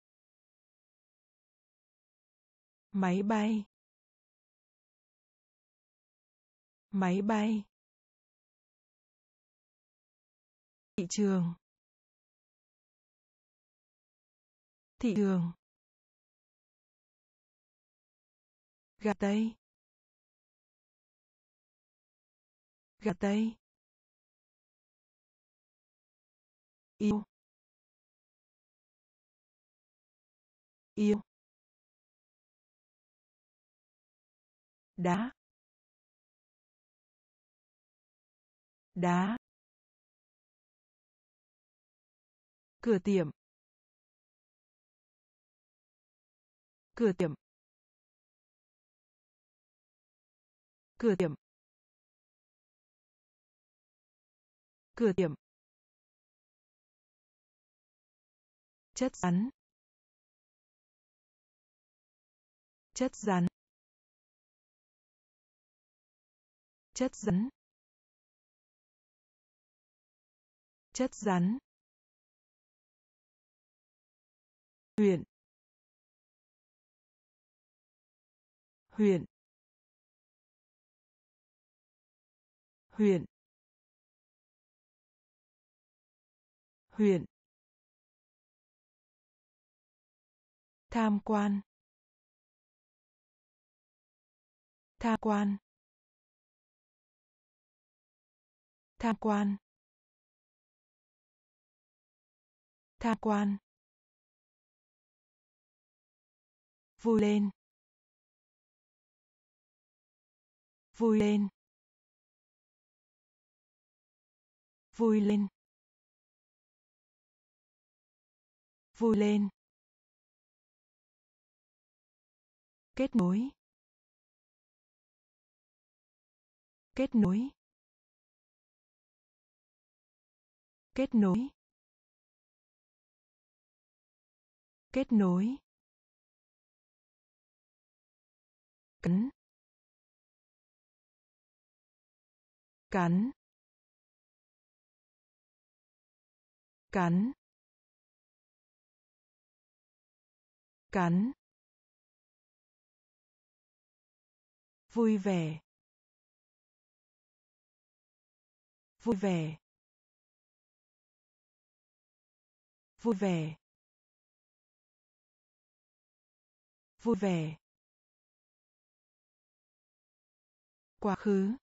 máy bay, máy bay, thị trường, thị trường, gà tây, gà tây, yêu, yêu, đá, đá, cửa tiệm, cửa tiệm, cửa tiệm, cửa tiệm, chất rắn, chất rắn, chất rắn, chất rắn, huyện, huyện, huyện, huyện, tham quan, tham quan, tham quan, tham quan, vui lên, vui lên, vui lên, vui lên, kết nối, kết nối, kết nối, kết nối, cắn, cắn, cắn, cắn, vui vẻ, vui vẻ, vui vẻ, vui vẻ, quá khứ,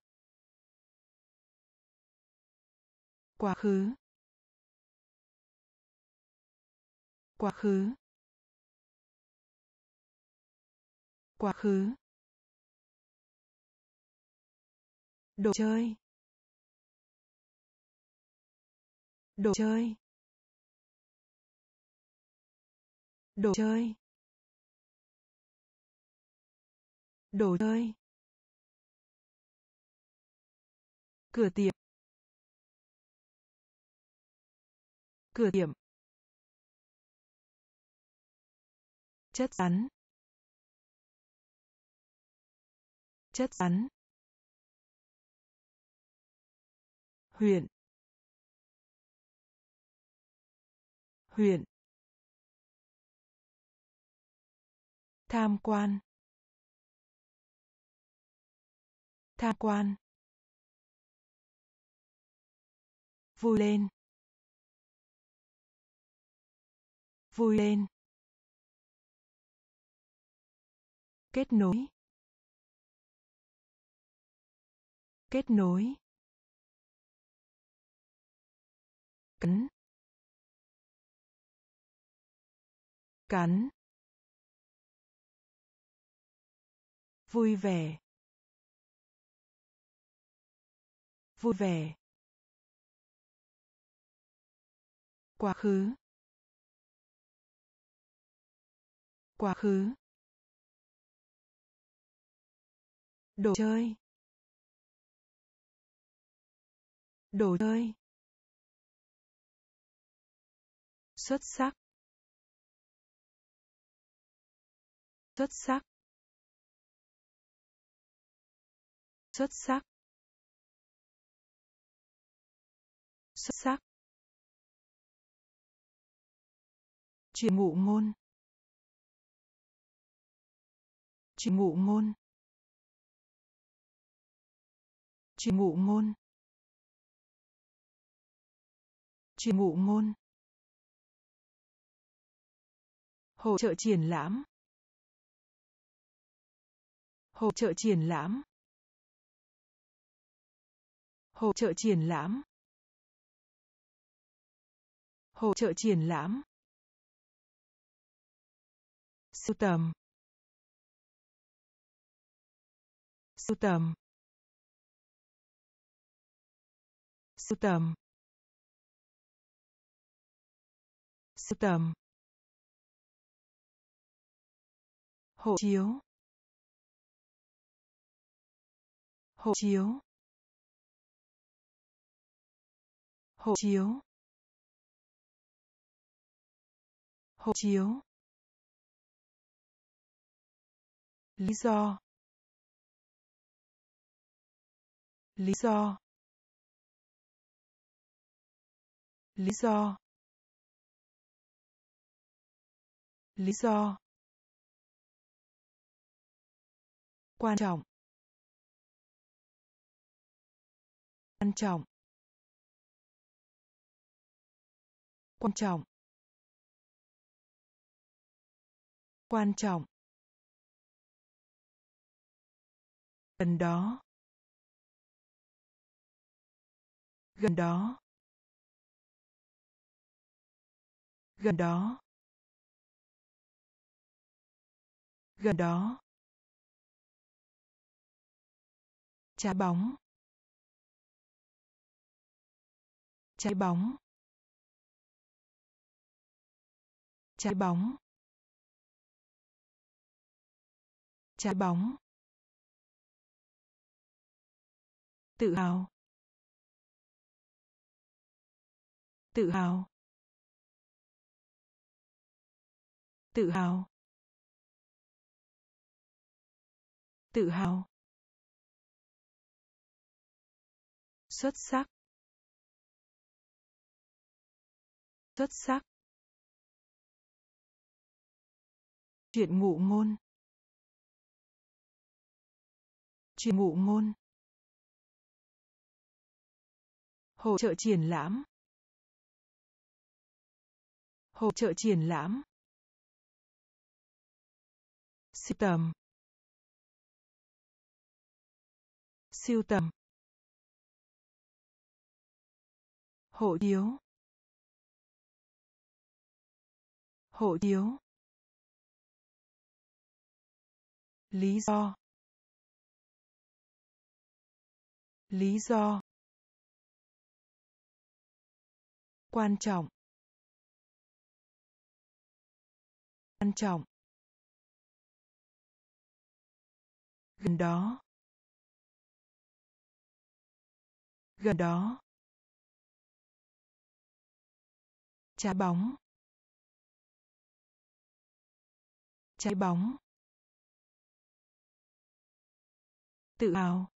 quá khứ, quá khứ, quá khứ, đồ chơi, đồ chơi, đồ chơi, đồ chơi, cửa tiệm, cửa tiệm, chất rắn, chất rắn, huyện, huyện, tham quan, tham quan, vui lên, vui lên, kết nối, kết nối, cắn, cắn, vui vẻ, vui vẻ, quá khứ, quá khứ, đồ chơi, đồ chơi, Xuất sắc. Xuất sắc. Xuất sắc. Xuất sắc. Chuyển ngụ ngôn. Chuyển ngụ ngôn. Chuyển ngụ ngôn. Chuyển ngụ ngôn. Hỗ trợ triển lãm. Hỗ trợ triển lãm. Hỗ trợ triển lãm. Hỗ trợ triển lãm. Sưu tầm. Sưu tầm. Sưu tầm. Sưu tầm. Hộ chiếu. Hộ chiếu. Hộ chiếu. Hộ chiếu. Lý do. Lý do. Lý do. Lý do. Quan trọng. Quan trọng. Quan trọng. Quan trọng. Gần đó. Gần đó. Gần đó. Gần đó. Trái bóng. Trái bóng. Trái bóng. Trái bóng. Tự hào. Tự hào. Tự hào. Tự hào. Xuất sắc. Xuất sắc. Chuyển ngụ ngôn. Chuyển ngụ ngôn. Hỗ trợ triển lãm. Hỗ trợ triển lãm. Sưu tầm. Sưu tầm. Hộ chiếu. Hộ chiếu. Lý do. Lý do. Quan trọng. Quan trọng. Gần đó. Gần đó. Trái bóng. Trái bóng. Tự hào.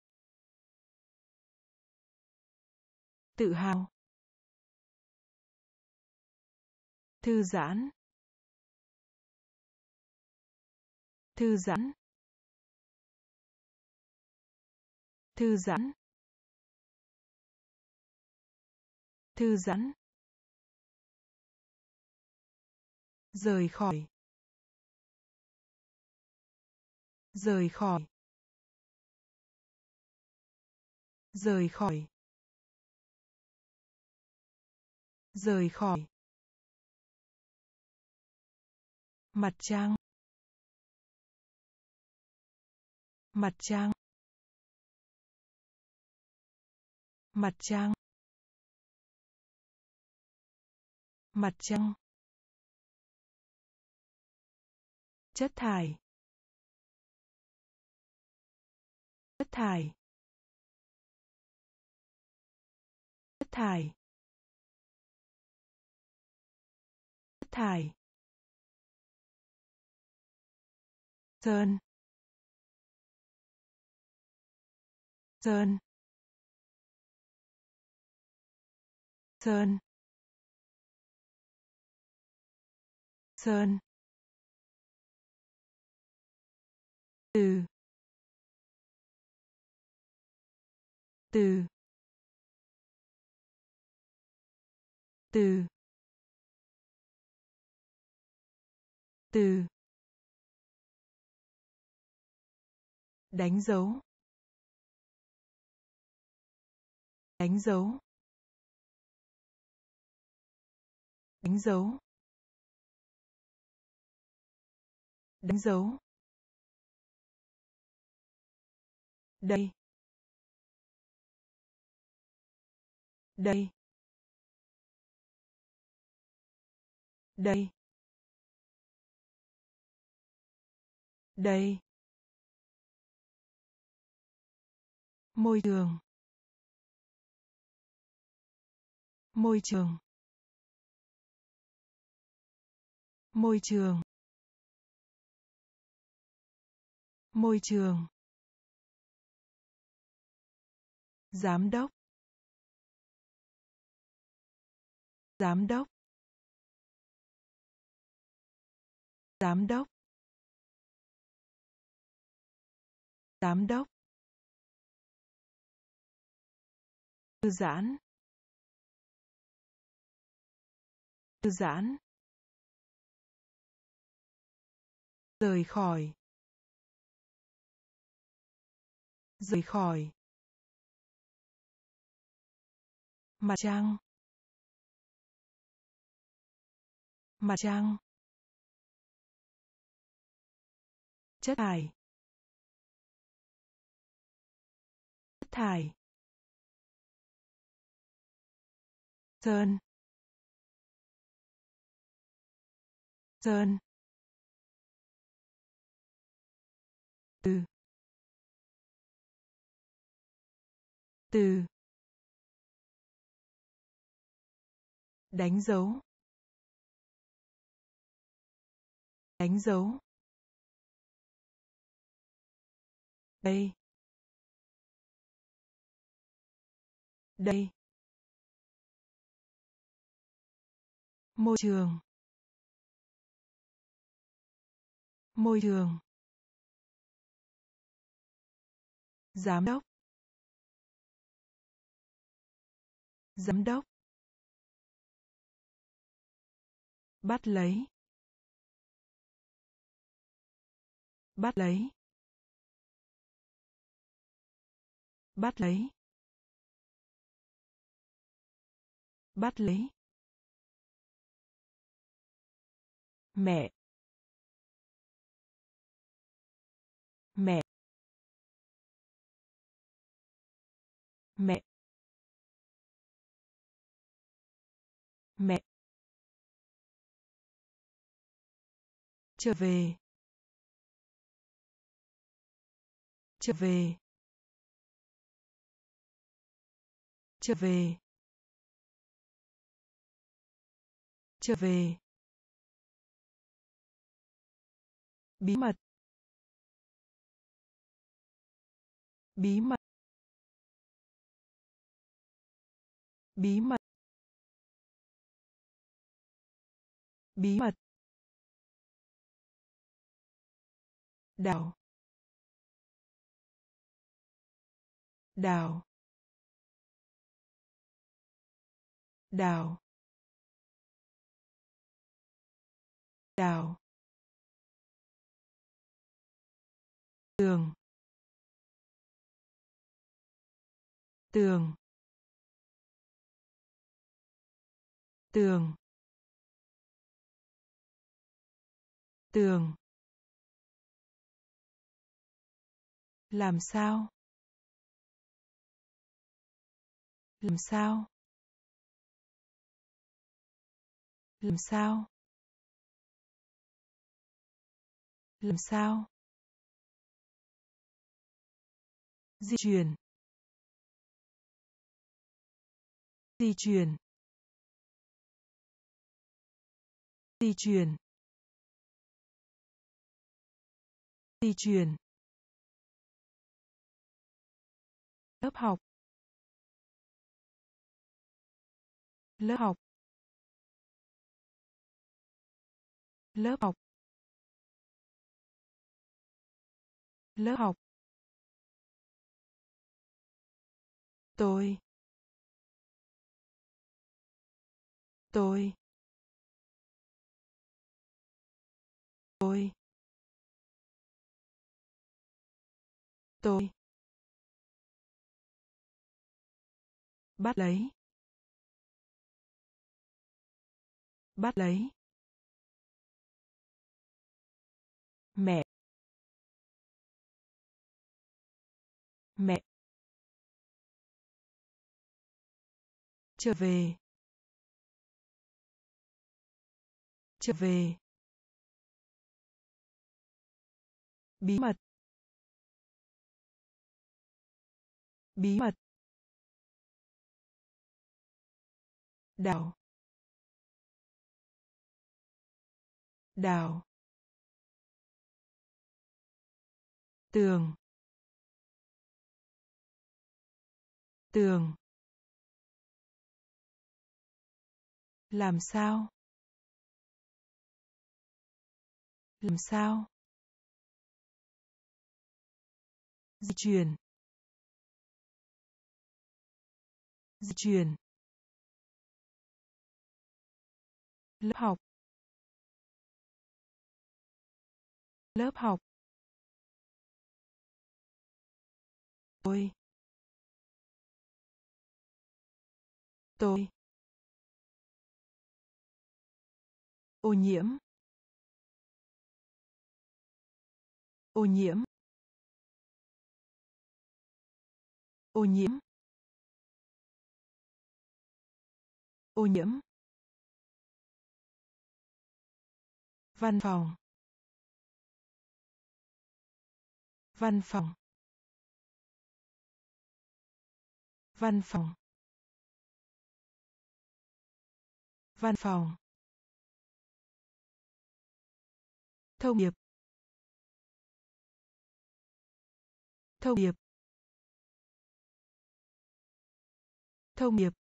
Tự hào. Thư giãn. Thư giãn. Thư giãn. Thư giãn. Rời khỏi. Rời khỏi. Rời khỏi. Rời khỏi. Mặt trăng. Mặt trăng. Mặt trăng. Mặt trăng. Chất thải. Chất thải. Chất thải. thải. Sơn. Sơn. Sơn. Sơn. Từ. Từ. Từ. Từ. Đánh dấu. Đánh dấu. Đánh dấu. Đánh dấu. Đây. Đây. Đây. Đây. Môi trường. Môi trường. Môi trường. Môi trường. Giám đốc. Giám đốc. Giám đốc. Giám đốc. Thư giãn. Thư giãn. Rời khỏi. Rời khỏi. Mặt trăng. Mặt trăng. Chất thải. Chất thải. Sơn. Sơn. Từ. Từ. Đánh dấu. Đánh dấu. Đây. Đây. Môi trường. Môi trường. Giám đốc. Giám đốc. Bắt lấy. Bắt lấy. Bắt lấy. Bắt lấy. Mẹ. Mẹ. Mẹ. Mẹ. Trở về. Trở về. Trở về. Trở về. Bí mật. Bí mật. Bí mật. Bí mật. Đảo. Đảo. Đảo. Đảo. Tường. Tường. Tường. Tường. Làm sao? Làm sao? Làm sao? Làm sao? Di chuyển. Di chuyển. di chuyển, di chuyển, lớp học, lớp học, lớp học, lớp học, tôi, tôi, tôi, tôi, bắt lấy, bắt lấy, mẹ, mẹ, trở về, trở về, bí mật, bí mật, đảo, đảo, tường, tường, làm sao, làm sao, di chuyển, di chuyển, lớp học, lớp học, tôi, tôi, ô nhiễm, ô nhiễm, ô nhiễm, ô nhiễm, văn phòng, văn phòng, văn phòng, văn phòng, thông điệp, thông điệp, thông điệp,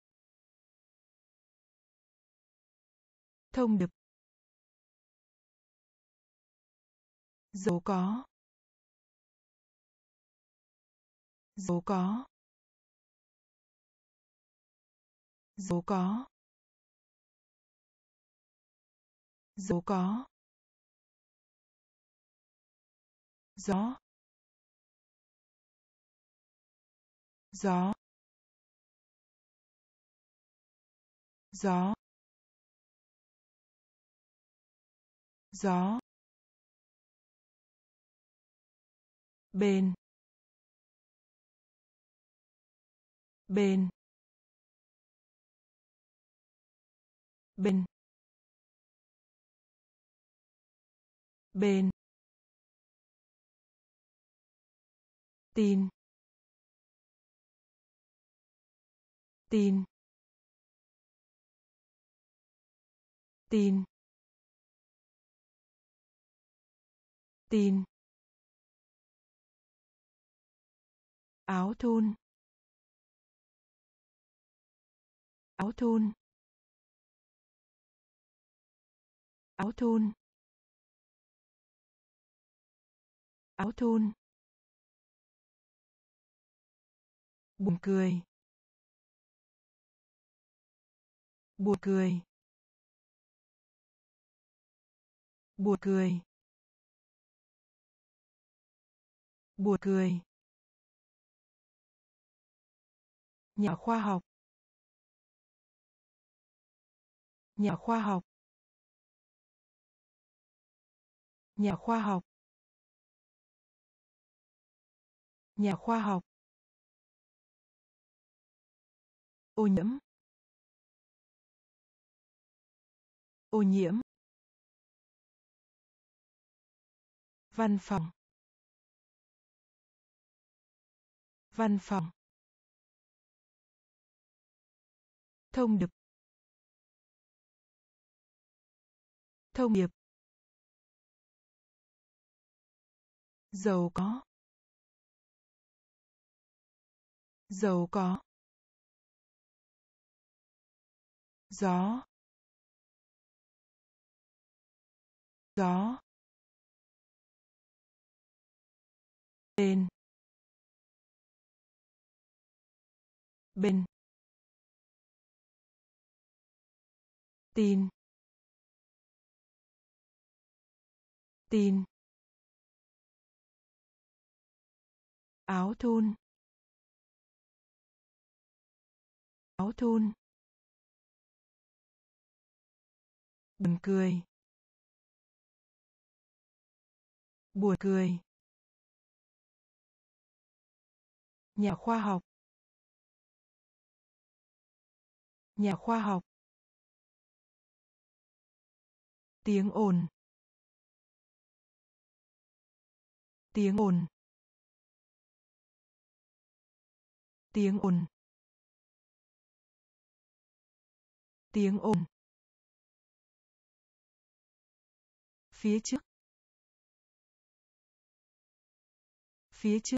thông điệp, dấu có, dấu có, dấu có, dấu có, gió, gió, gió, gió, bên, bên, bên, bên, tin, tin, tin, tin, áo thun, áo thun, áo thun, áo thun, buồn cười, buồn cười, buồn cười, buồn cười, nhà khoa học, nhà khoa học, nhà khoa học, nhà khoa học, ô nhiễm, ô nhiễm, văn phòng, văn phòng, thông điệp, Thông điệp. Giàu có. Giàu có. Gió. Gió. Bên. Bên. Tin. Tin. Áo thun. Áo thun. Buồn cười. Buồn cười. Nhà khoa học. Nhà khoa học. Tiếng ồn. Tiếng ồn. Tiếng ồn. Tiếng ồn. Phía trước. Phía trước.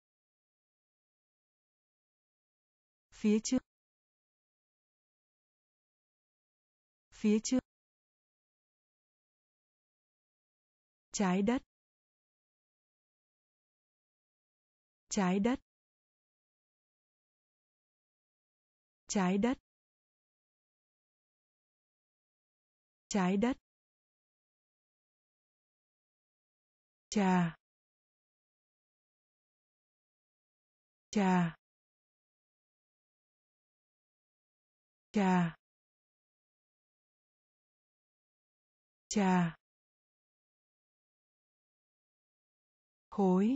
Phía trước. Phía trước. Trái đất. Trái đất. Trái đất. Trái đất. Trà. Trà. Trà. Trà. Khối.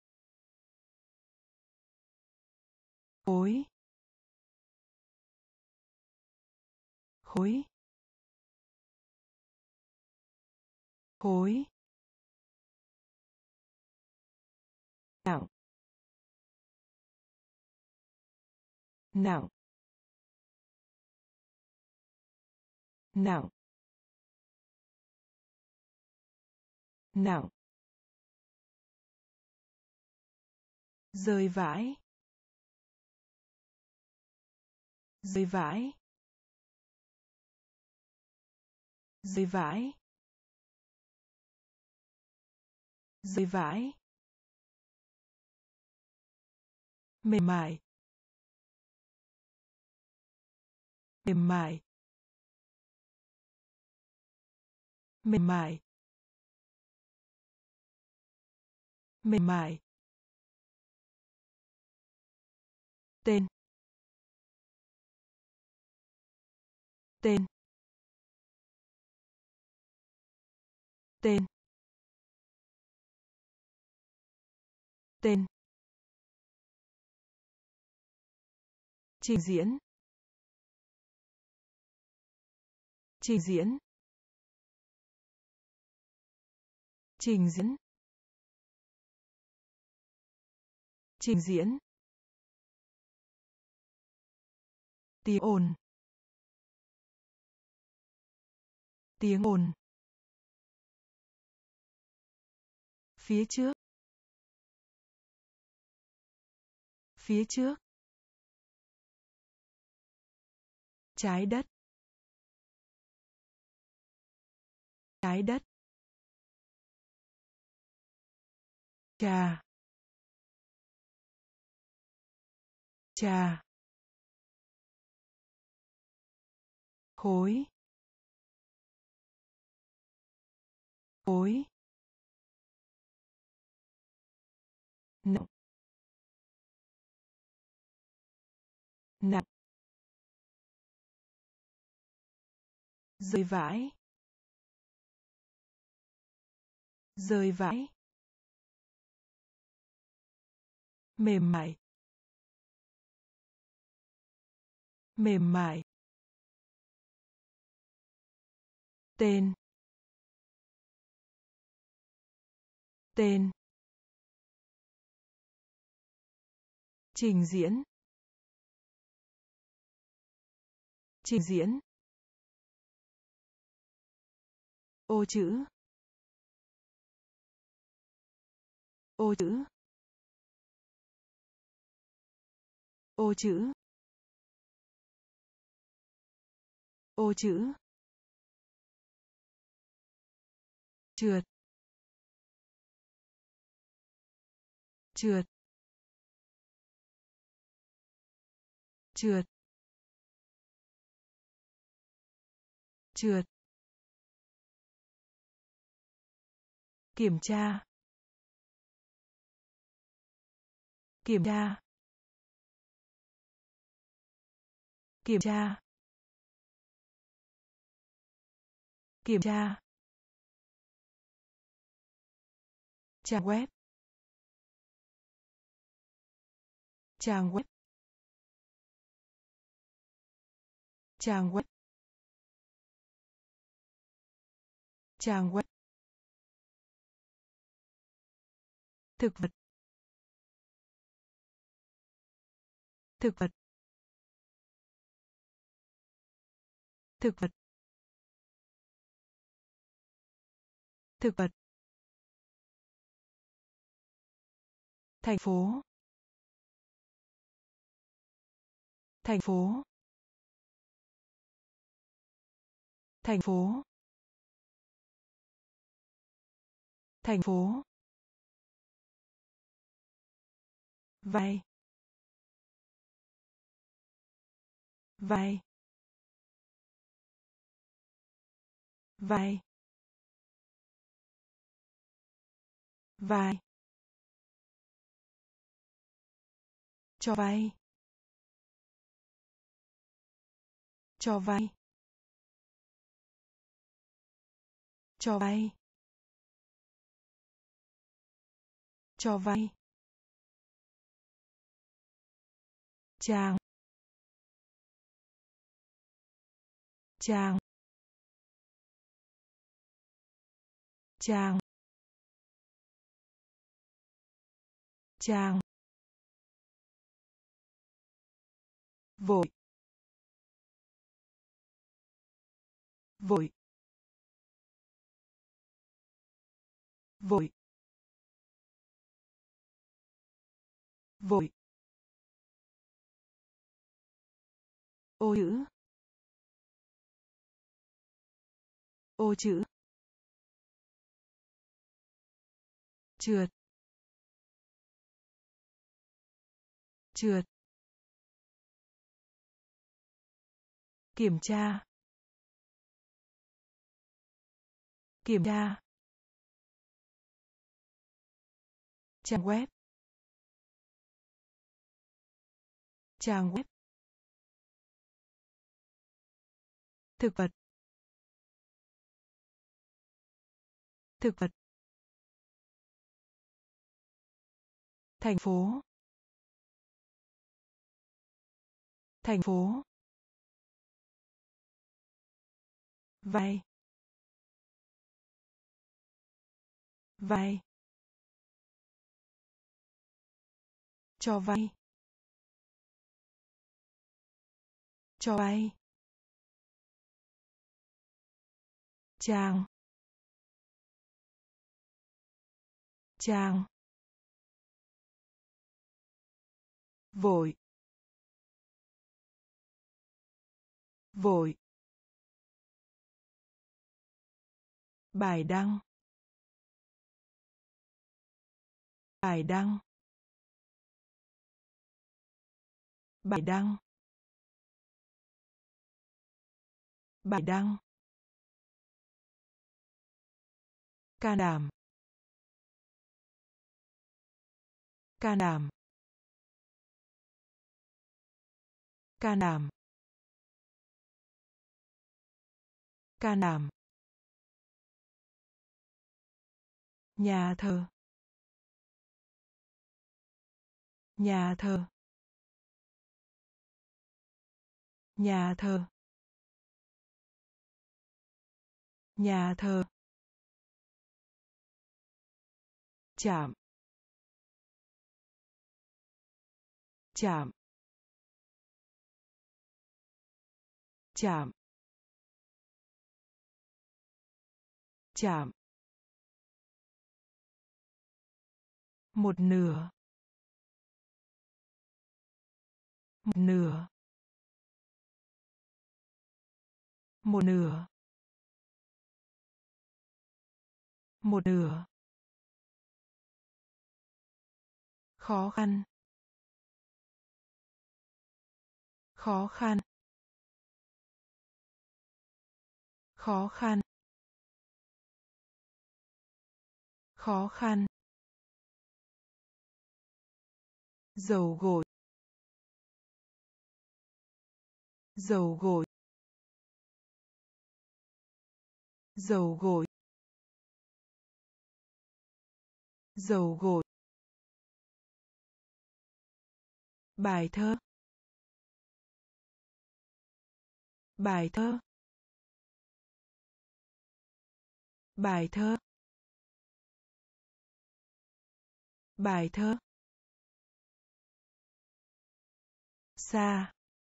Khối. Khối. Khối. Nặng. Nặng. Nặng. Nặng. Rơi vãi. Rơi vãi. Rơi vãi. Rơi vãi. Mềm mại. Mềm mại. Mềm mại. Mềm mại. Tên. Tên. Tên. Tên. Trình diễn. Trình diễn. Trình diễn. Trình diễn. Tiếng ồn. Tiếng ồn. Phía trước. Phía trước. Trái đất. Trái đất. Trà. Trà. Khối. Khối. Nặng. Nặng. Rơi vãi. Rơi vãi. Mềm mại. Mềm mại. Tên. Tên. Trình diễn. Trình diễn. Ô chữ. Ô chữ. Ô chữ. Ô chữ. Trượt. Trượt. Trượt. Trượt. Kiểm tra. Kiểm tra. Kiểm tra. Kiểm tra. Trang web. Trang web. Trang web. Trang web. Thực vật. Thực vật. Thực vật. Thực vật. Thành phố. Thành phố. Thành phố. Thành phố. Vai. Vai. Vai. Vai. Cho vay. Cho vay. Cho vay. Cho vay. Trang. Trang. Trang. Trang. Vội. Vội. Vội. Vội. Ô chữ. Ô chữ. Trượt. Trượt. Kiểm tra. Kiểm tra. Trang web. Trang web. Thực vật. Thực vật. Thành phố. Thành phố. Vai. Vai. Cho vay. Cho vay. Trang. Trang. Vội. Vội. Bài đăng. Bài đăng. Bài đăng. Bài đăng. Can đảm. Can đảm. Can đảm. Can đảm. Nhà thờ. Nhà thờ. Nhà thờ. Nhà thờ. Chạm. Chạm. Chạm. chạm, một nửa, một nửa, một nửa, một nửa, khó khăn, khó khăn, khó khăn, khó khăn, dầu gội, dầu gội, dầu gội, dầu gội, bài thơ, bài thơ, bài thơ, bài thơ, xa,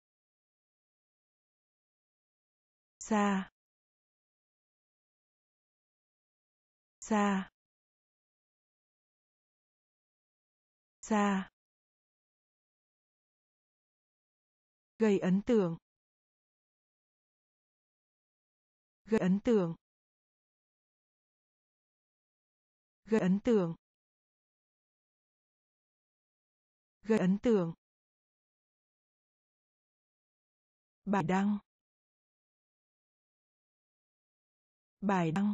xa, xa, xa, gây ấn tượng, gây ấn tượng, gây ấn tượng, gây ấn tượng, bài đăng, bài đăng,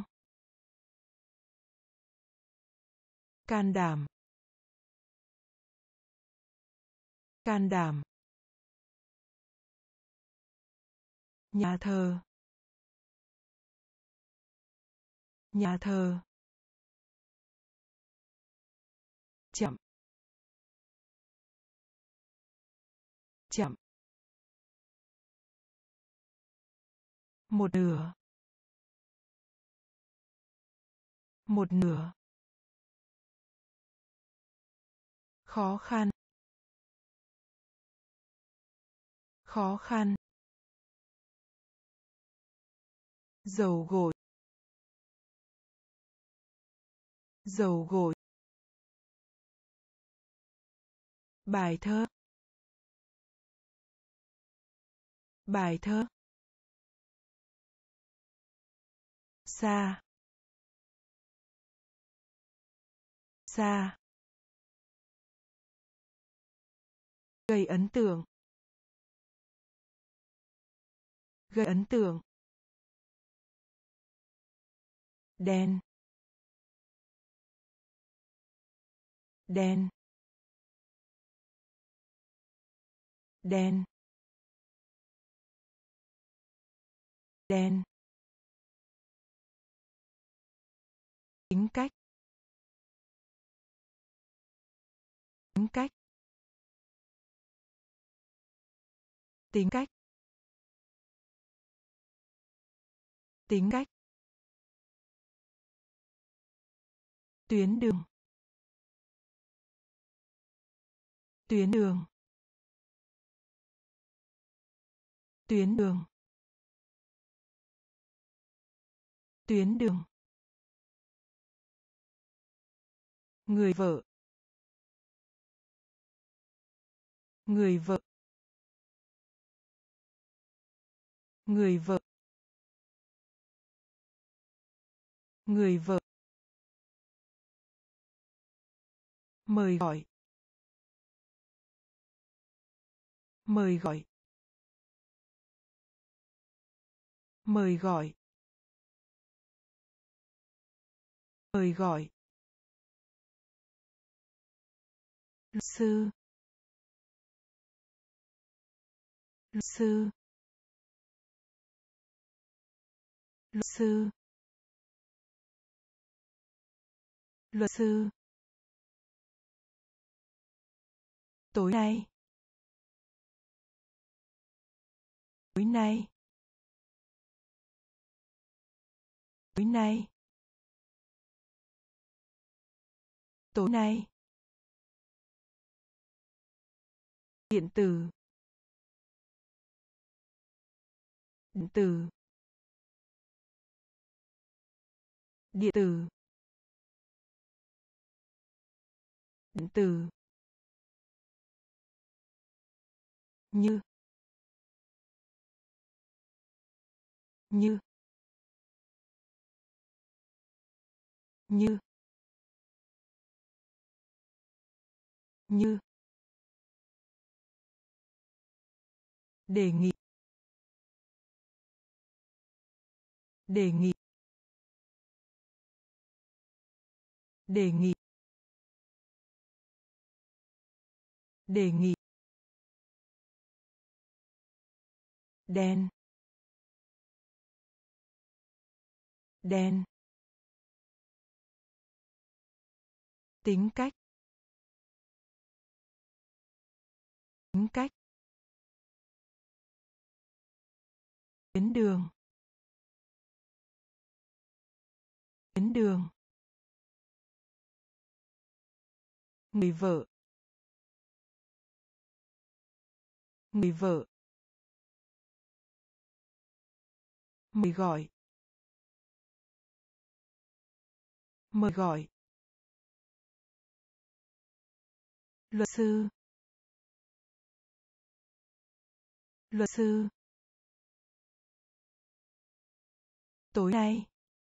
can đảm, can đảm, nhà thờ, nhà thờ, chậm, chậm, một nửa, một nửa, khó khăn, khó khăn, dầu gội, dầu gội, bài thơ, bài thơ, xa, xa, gây ấn tượng, gây ấn tượng, đen, đen, đen, đen, tính cách, tính cách, tính cách, tính cách, tuyến đường, tuyến đường, tuyến đường, tuyến đường, người vợ, người vợ, người vợ, người vợ, mời gọi, mời gọi, mời gọi, mời gọi, luật sư, luật sư, luật sư, luật sư, tối nay, tối nay, tối nay, tối nay, điện tử, điện tử, điện tử, điện tử, như, như, như, như, đề nghị, đề nghị, đề nghị, đề nghị, đen, đen, tính cách, tính cách, tuyến đường, tuyến đường, người vợ, người vợ, mời gọi, mời gọi, luật sư, luật sư, tối nay,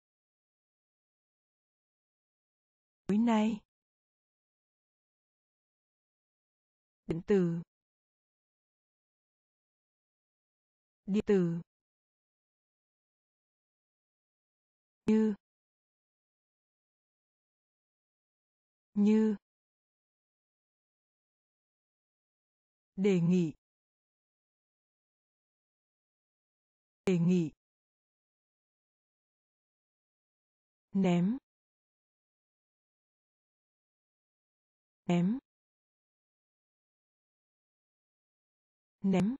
tối nay, điện tử, điện tử, như, như, đề nghị, đề nghị, ném, ném, ném,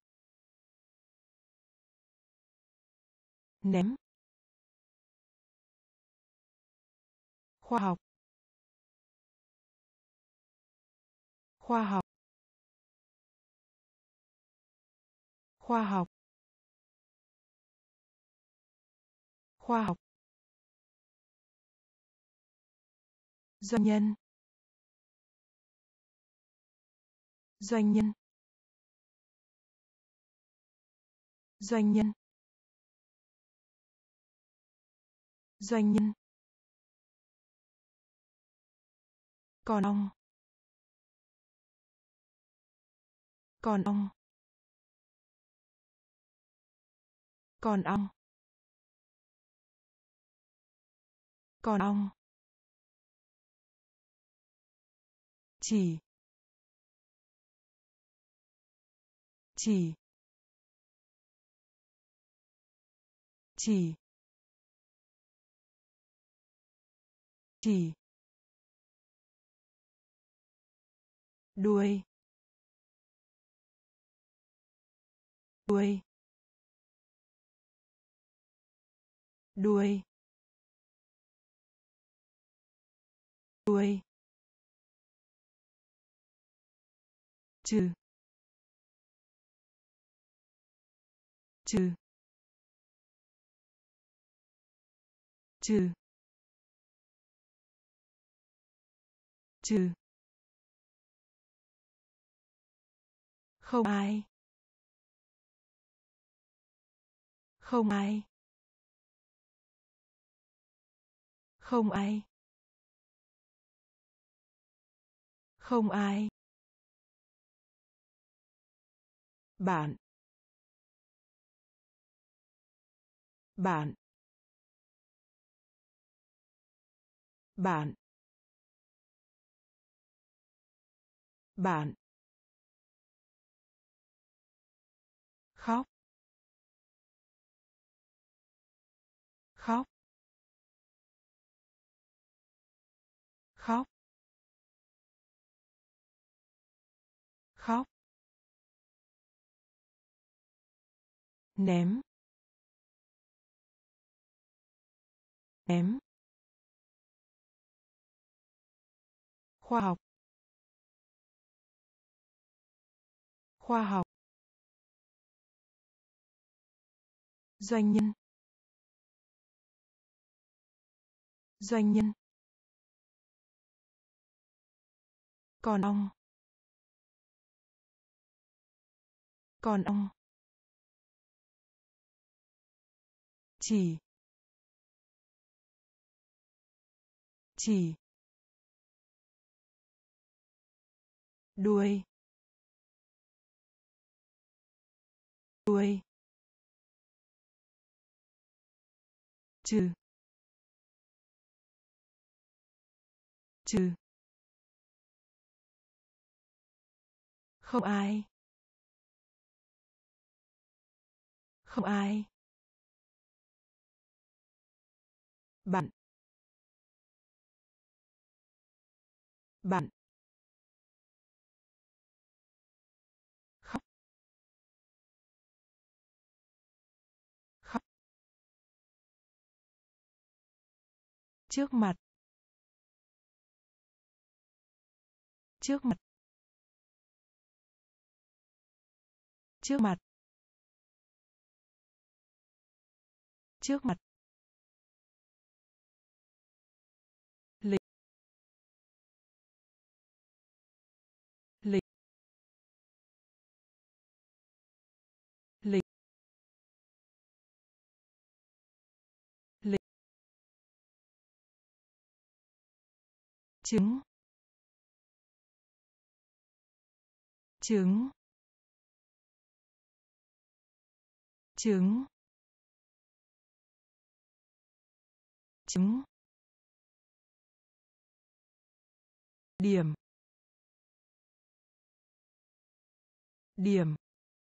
ném, khoa học, khoa học, khoa học, khoa học, doanh nhân, doanh nhân, doanh nhân, doanh nhân, còn ong, còn ong, còn ong, còn ong, chỉ, chỉ, chỉ, chỉ, đuôi, đuôi, đuôi, đuôi, trừ, trừ, trừ, trừ, không ai, không ai, không ai, không ai, bạn, bạn, bạn, bạn, khóc, khóc, khóc, khóc, ném, ném, khoa học, khoa học, doanh nhân, Doanh nhân. Còn ong. Còn ong. Chỉ. Chỉ. Đuôi. Đuôi. Trừ. Trừ. Không ai. Không ai. Bạn. Bạn. Khóc. Khóc. Trước mặt. Trước mặt. Trước mặt. Trước mặt. Lịch. Lịch. Lịch. Lịch. Trứng. Trứng. Trứng. Trứng. Điểm. Điểm.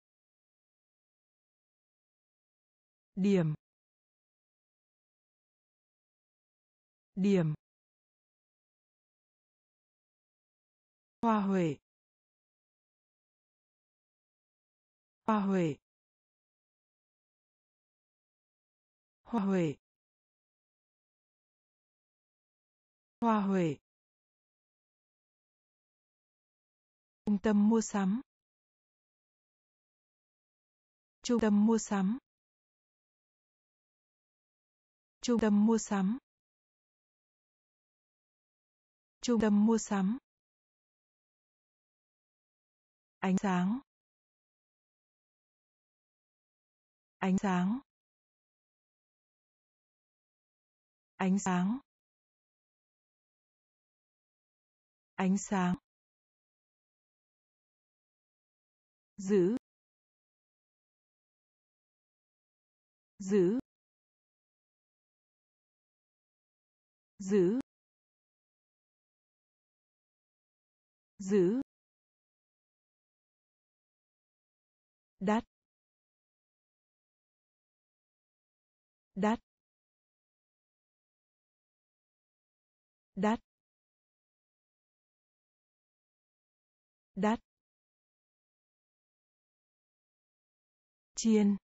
Điểm. Điểm. Hoa huệ. Hoa huệ. Hoa huệ. Hoa huệ. Trung tâm mua sắm. Trung tâm mua sắm. Trung tâm mua sắm. Trung tâm mua sắm. Ánh sáng. Ánh sáng. Ánh sáng. Ánh sáng. Giữ. Giữ. Giữ. Giữ. Đắt. Đắt. Đắt. Đắt. Chiên.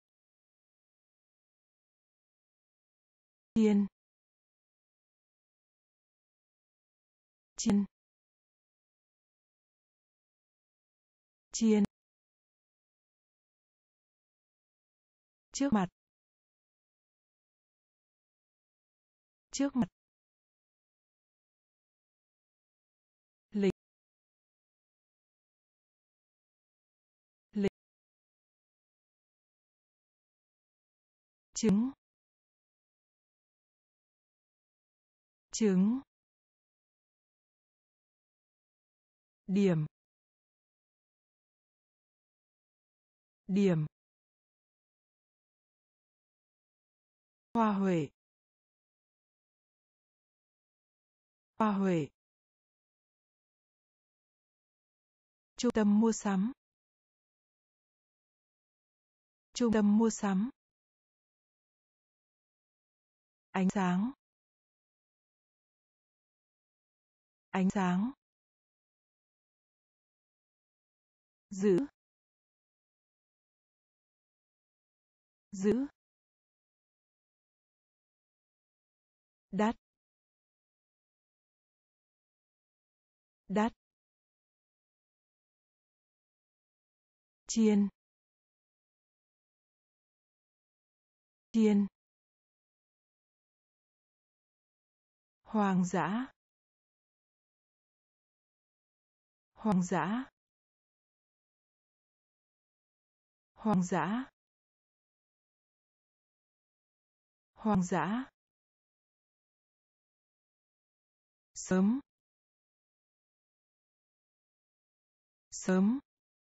Chiên. Chiên. Chiên. Trước mặt. Trước mặt. Lịch. Lịch. Trứng. Trứng. Điểm. Điểm. Hoa huệ. Hoa huệ. Trung tâm mua sắm. Trung tâm mua sắm. Ánh sáng. Ánh sáng. Giữ. Giữ. Đắt. Đắt. Chiên. Chiên. Hoang dã. Hoang dã. Hoang dã. Hoang dã. Sớm. Sớm.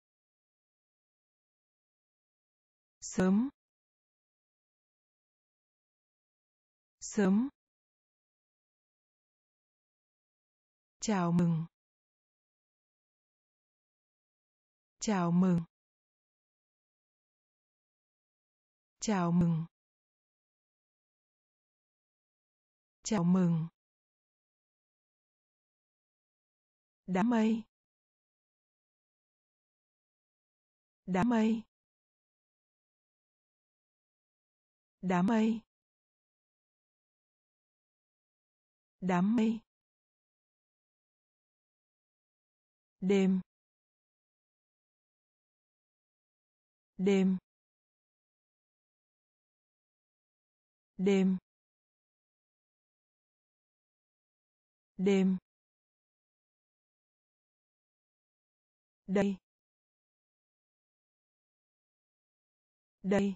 Sớm. Sớm. Chào mừng. Chào mừng. Chào mừng. Chào mừng. Đám mây. Đám mây. Đám mây. Đám mây. Đêm. Đêm. Đêm. Đêm. Đây. Đây.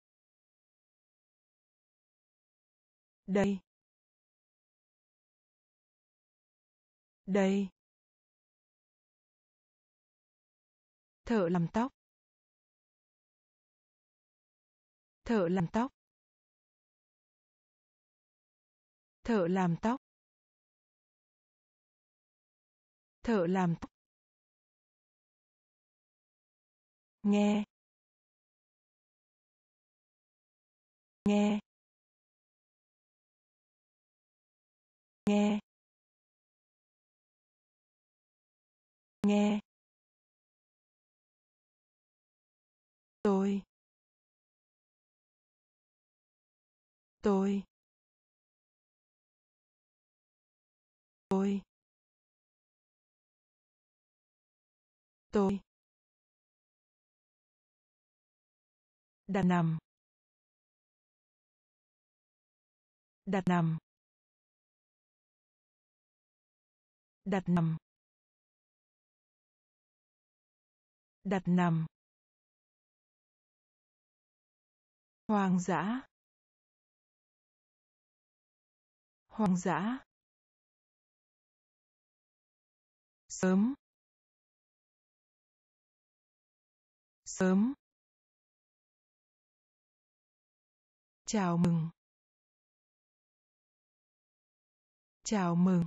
Đây. Đây. Thợ làm tóc. Thợ làm tóc. Thợ làm tóc. Thợ làm tóc. Nghe. Nghe. Nghe. Nghe. Tôi. Tôi. Tôi. Tôi. Đặt nằm. Đặt nằm. Đặt nằm. Đặt nằm. Hoang dã. Hoang dã. Sớm. Sớm. Chào mừng. Chào mừng.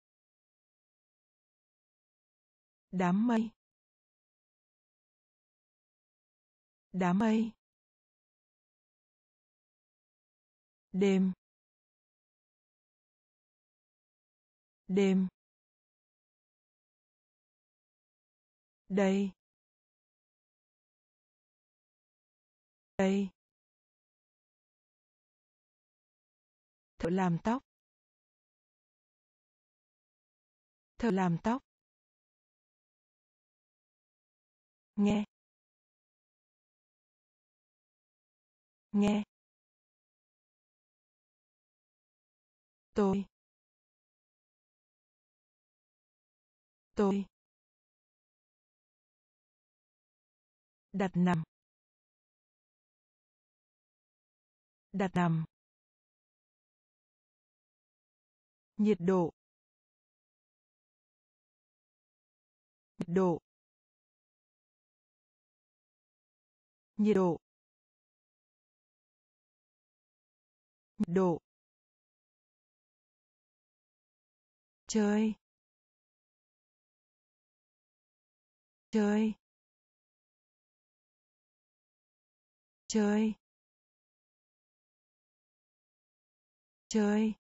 Đám mây. Đám mây. Đêm. Đêm. Đây. Đây. Thợ làm tóc. Thợ làm tóc. Nghe. Nghe. Tôi. Tôi. Đặt nằm. Đặt nằm. Nhiệt độ. Nhiệt độ. Nhiệt độ. Nhiệt độ. Chơi. Chơi. Chơi. Chơi.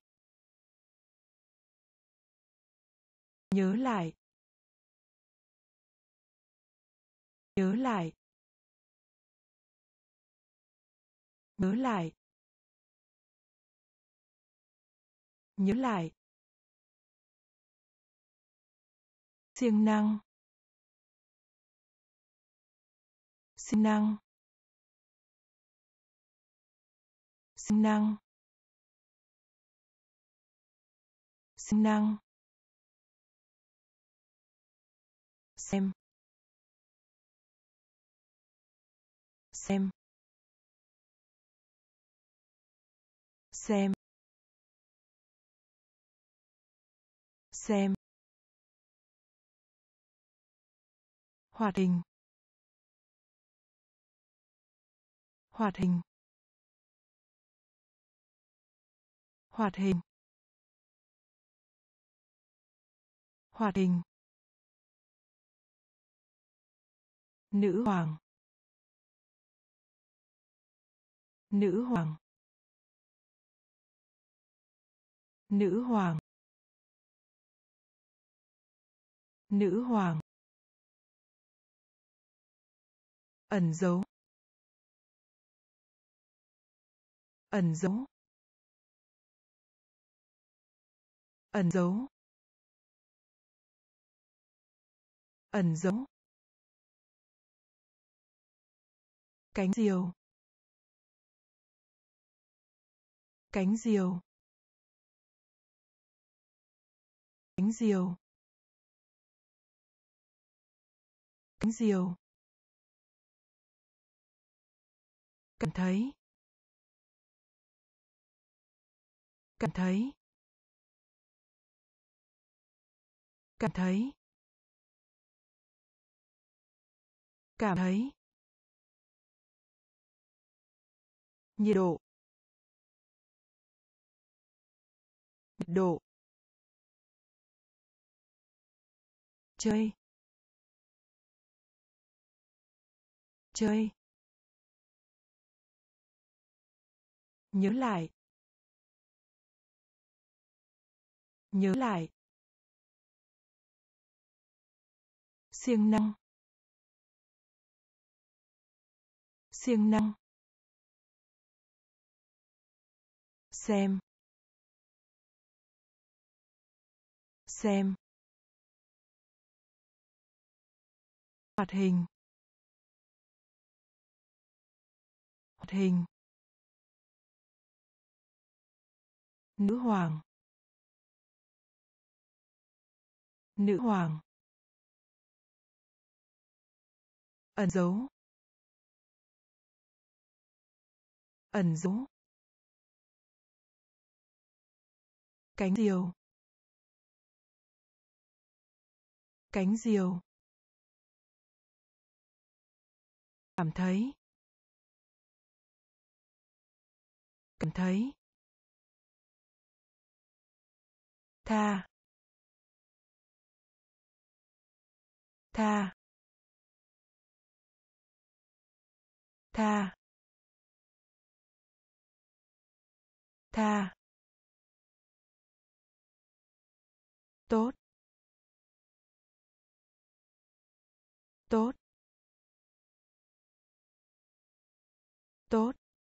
Nhớ lại. Nhớ lại. Nhớ lại. Nhớ lại. Siêng năng. Siêng năng. Siêng năng. siêng năng, xem, xem, xem, xem, hoạt hình, hoạt hình, hoạt hình, hoạt hình, nữ hoàng, nữ hoàng, nữ hoàng, nữ hoàng, ẩn dấu, ẩn dấu, ẩn dấu, ẩn dấu, cánh diều, cánh diều, cánh diều, cánh diều, cảm thấy, cảm thấy, cảm thấy, cảm thấy, nhiệt độ, nhiệt độ, chơi, chơi, nhớ lại, nhớ lại, siêng năng, siêng năng, xem, xem, hoạt hình, hoạt hình, nữ hoàng, nữ hoàng, ẩn dấu, ẩn dấu, cánh diều, cánh diều, cảm thấy, cảm thấy, tha, tha, tha, tha, tốt, tốt, tốt,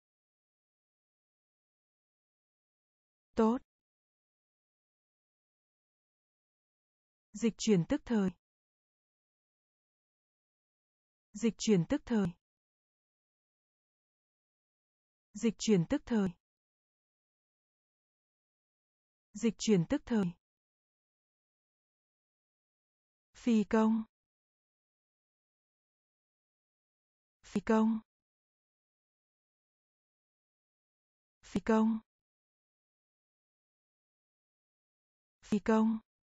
tốt, dịch chuyển tức thời, dịch chuyển tức thời, dịch chuyển tức thời, dịch chuyển tức thời, phi công, phi công, phi công, phi công,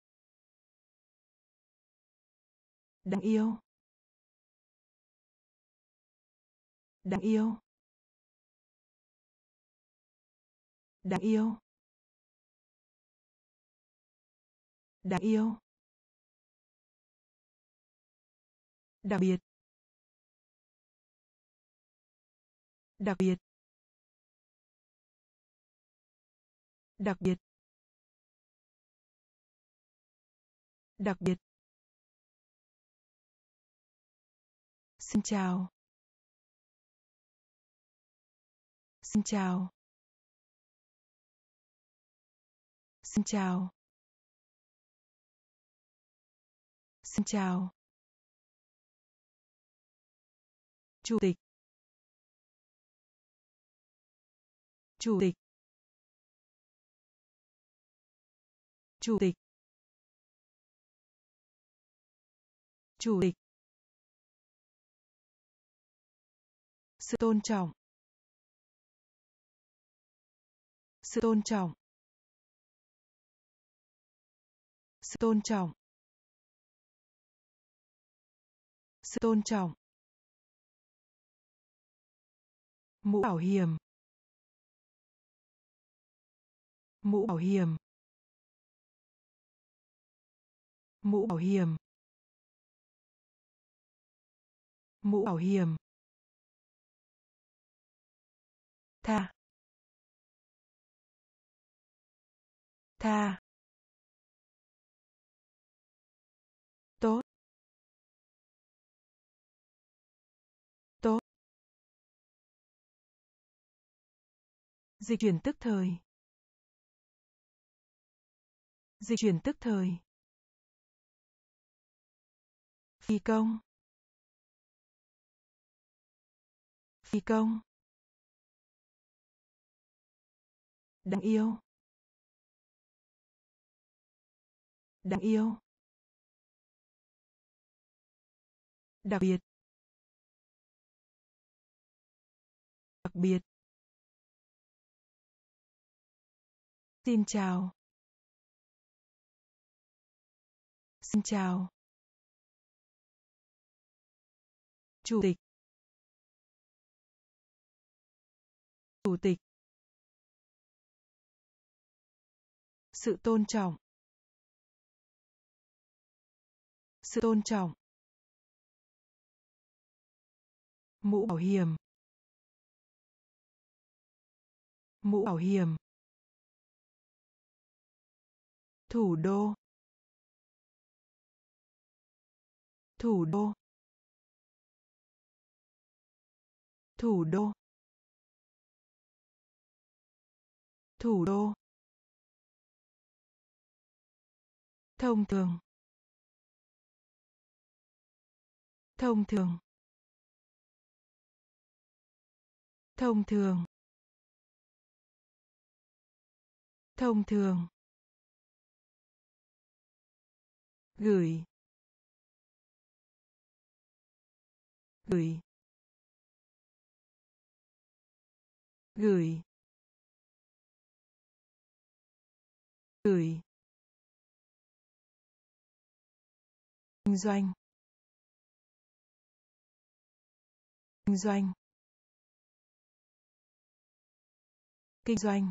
đáng yêu, đáng yêu, đáng yêu, đáng yêu, đặc biệt, đặc biệt, đặc biệt, đặc biệt, xin chào, xin chào, xin chào, xin chào, chủ tịch, chủ tịch, chủ tịch, chủ tịch, sự tôn trọng, sự tôn trọng, sự tôn trọng, sự tôn trọng, mũ bảo hiểm, mũ bảo hiểm, mũ bảo hiểm, mũ bảo hiểm, tha, tha, tốt, tốt, dịch chuyển tức thời, dịch chuyển tức thời, phi công, phi công, đáng yêu, đáng yêu, đặc biệt, đặc biệt, xin chào, xin chào, chủ tịch, chủ tịch, sự tôn trọng, sự tôn trọng, mũ bảo hiểm, mũ bảo hiểm, thủ đô, thủ đô, thủ đô, thủ đô, thông thường, thông thường, thông thường, thông thường, gửi, gửi, gửi, gửi, kinh doanh, kinh doanh, kinh doanh,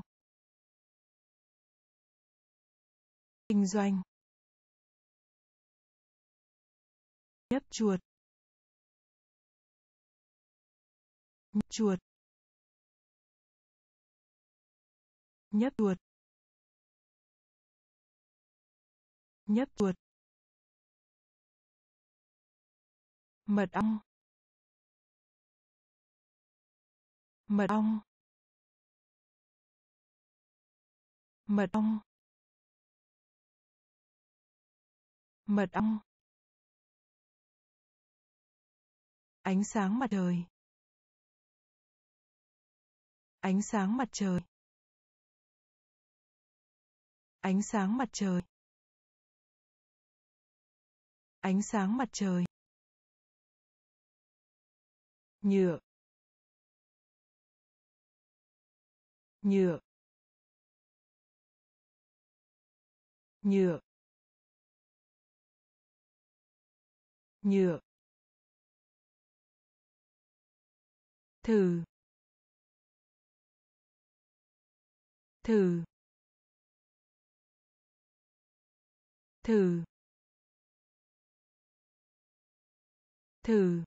kinh doanh, nhấp chuột, nhấp chuột, nhấp chuột, nhấp chuột, mật ong, mật ong, mật ong, mật ong, ánh sáng mặt trời, ánh sáng mặt trời, ánh sáng mặt trời, ánh sáng mặt trời, nhựa, nhựa, nhựa, nhựa, thử, thử, thử, thử,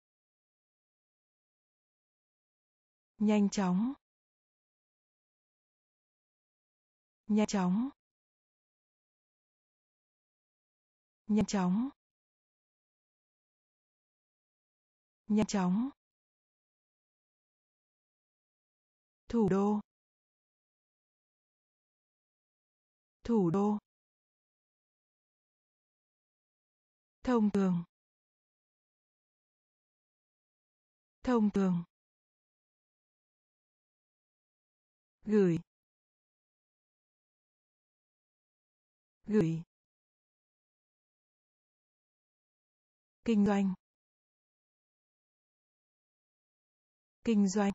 nhanh chóng, nhanh chóng, nhanh chóng, nhanh chóng, thủ đô, thủ đô, thông thường, thông thường, gửi, gửi, kinh doanh, kinh doanh,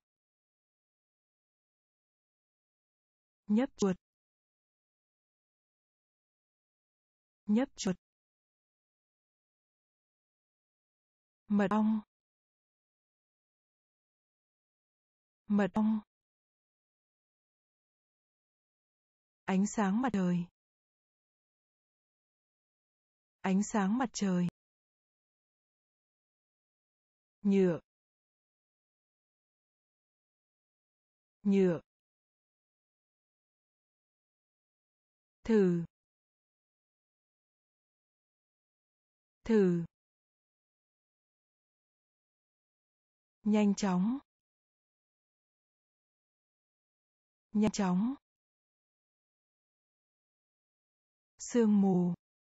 nhấp chuột, nhấp chuột, mật ong, mật ong, ánh sáng mặt trời, ánh sáng mặt trời, nhựa, nhựa, thử, thử, nhanh chóng, nhanh chóng, sương mù,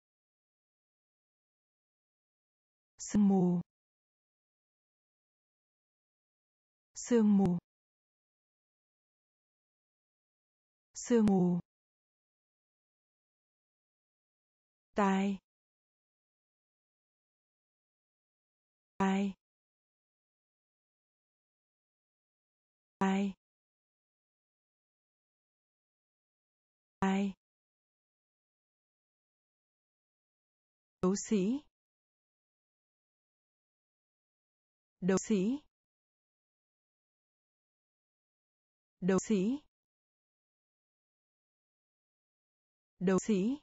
sương mù, sương mù, sương mù, tai, tai, tai, tai, đấu sĩ, đấu sĩ, đấu sĩ, đấu sĩ,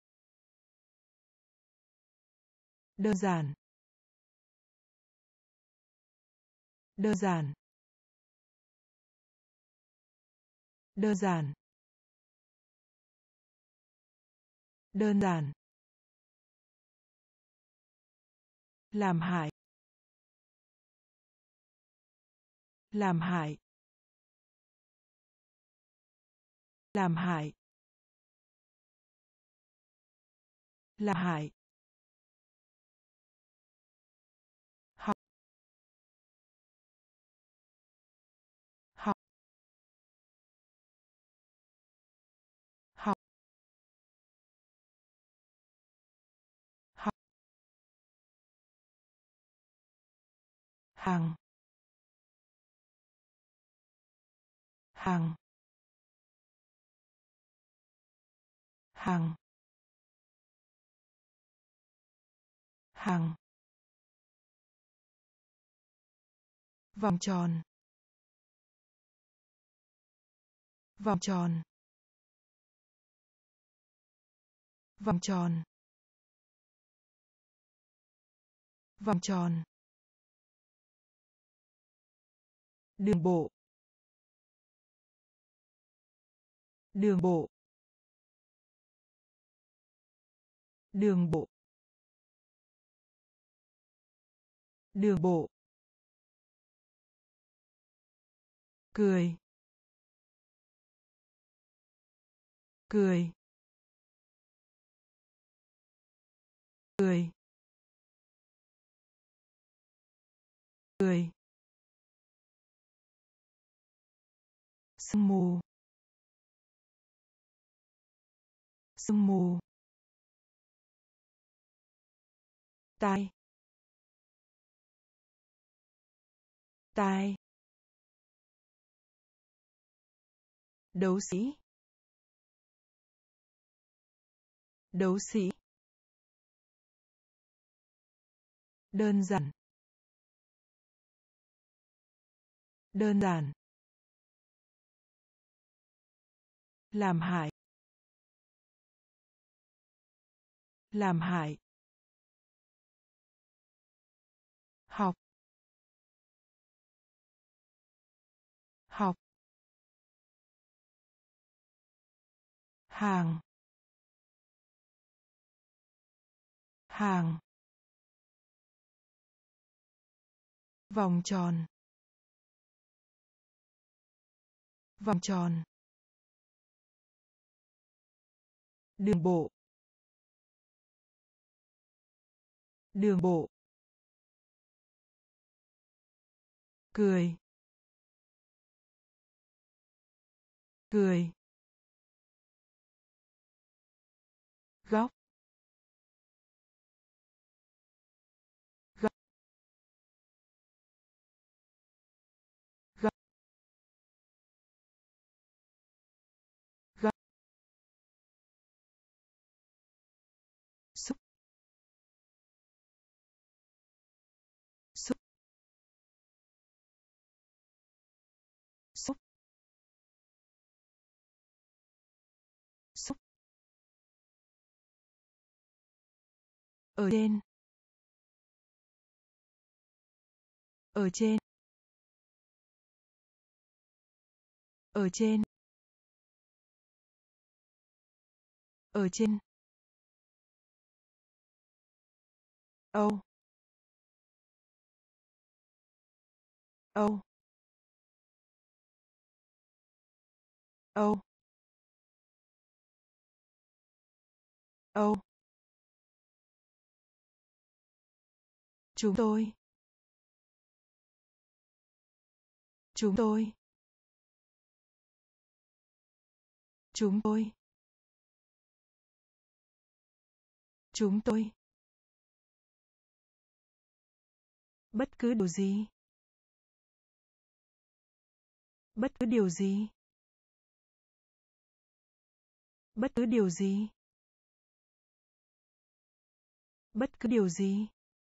đơn giản, đơn giản, đơn giản, đơn giản, làm hại, làm hại, làm hại, làm hại, học, học, học, học, hàng, hàng, hàng, hàng, vòng tròn, vòng tròn, vòng tròn, vòng tròn, đường bộ, đường bộ, đường bộ, đường bộ, cười, cười, cười, cười, sương mù, sương mù, tai, tai, đấu sĩ, đấu sĩ, đơn giản, đơn giản, làm hại, làm hại, học, học, hàng, hàng, vòng tròn, vòng tròn, đường bộ, đường bộ, cười, cười, Ở trên. Ở trên. Ở trên. Ở trên. Âu. Âu. Âu. Âu. Chúng tôi. Chúng tôi. Chúng tôi. Chúng tôi. Bất cứ điều gì. Bất cứ điều gì. Bất cứ điều gì. Bất cứ điều gì.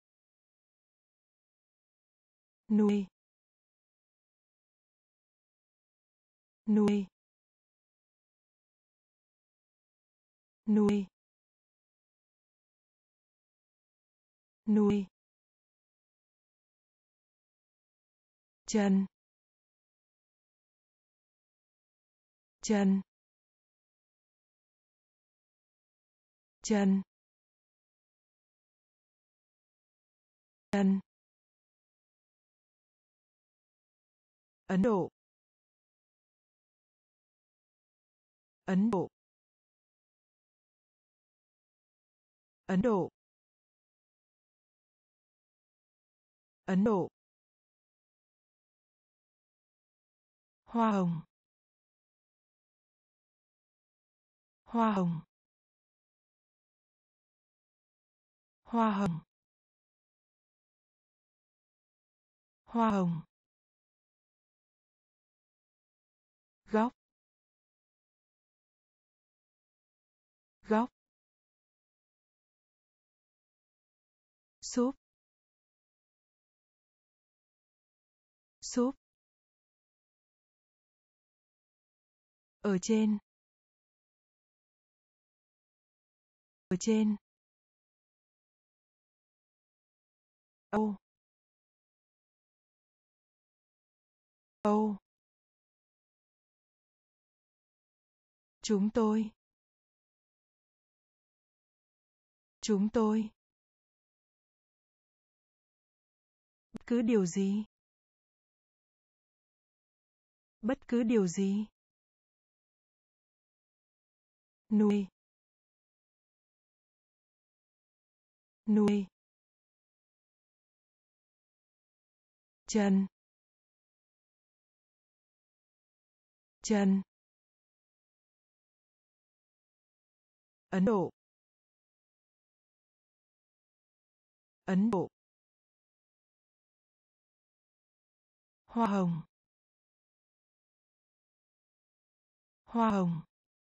Nuôi. Nuôi. Nuôi. Nuôi. Chân. Chân. Chân. Chân. Ấn Độ. Ấn Độ. Ấn Độ. Ấn Độ. Hoa hồng. Hoa hồng. Hoa hồng. Hoa hồng. Góc. Góc. Súp. Súp. Ở trên. Ở trên. Âu. Âu. Chúng tôi. Chúng tôi. Bất cứ điều gì. Bất cứ điều gì. Nuôi. Nuôi. Chân. Chân. Ấn Độ. Ấn Độ. Hoa hồng. Hoa hồng.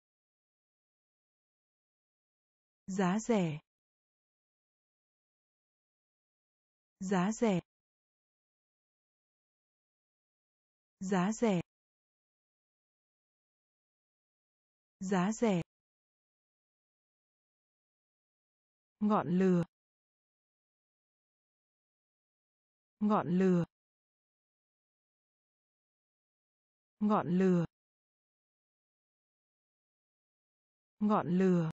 Giá rẻ. Giá rẻ. Giá rẻ. Giá rẻ. Ngọn lửa. Ngọn lửa. Ngọn lửa. Ngọn lửa.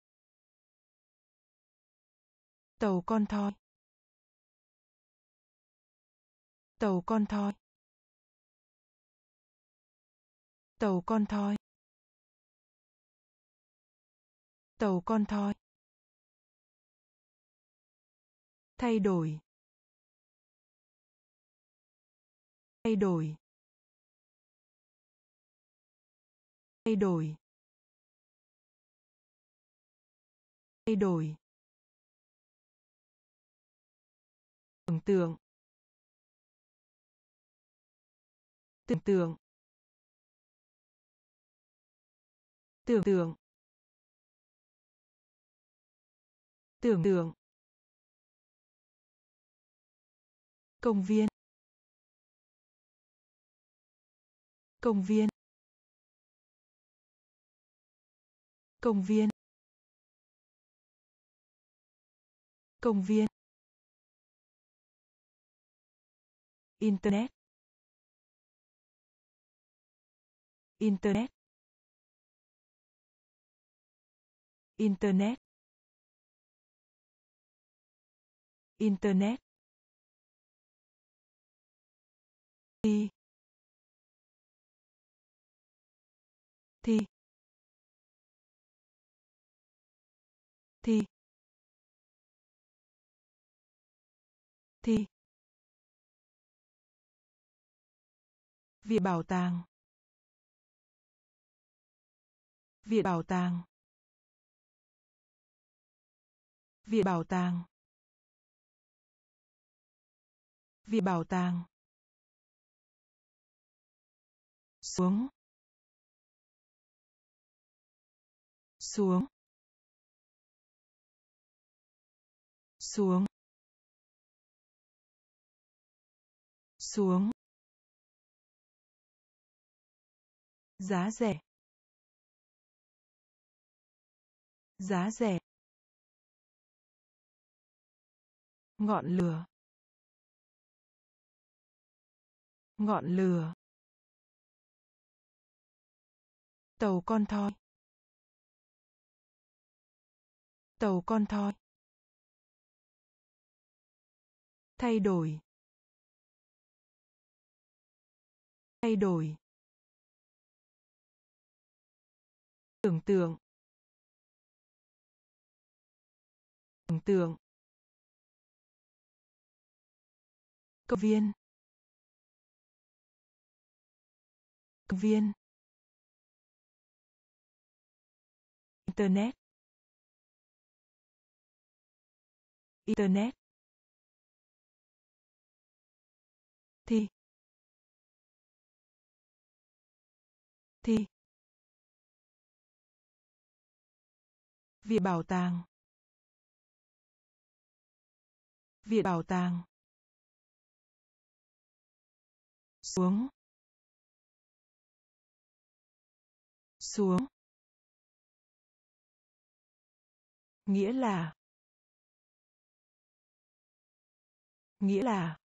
Tàu con thoi. Tàu con thoi. Tàu con thoi. Tàu con thoi. Thay đổi. Thay đổi. Thay đổi. Thay đổi. Tưởng tượng. Tưởng tượng. Tưởng tượng. Tưởng tượng. Công viên. Công viên. Công viên. Công viên. Internet. Internet. Internet. Internet. Thi. Thi. Thi. Thi. Viện bảo tàng. Viện bảo tàng. Viện bảo tàng. Viện bảo tàng. Xuống. Xuống. Xuống. Xuống. Giá rẻ. Giá rẻ. Ngọn lửa. Ngọn lửa. Tàu con thoi. Tàu con thoi. Thay đổi. Thay đổi. Tưởng tượng. Tưởng tượng. Công viên. Công viên. Internet. Internet. Thi. Thi. Viện bảo tàng. Viện bảo tàng. Xuống. Xuống. Nghĩa là. Nghĩa là.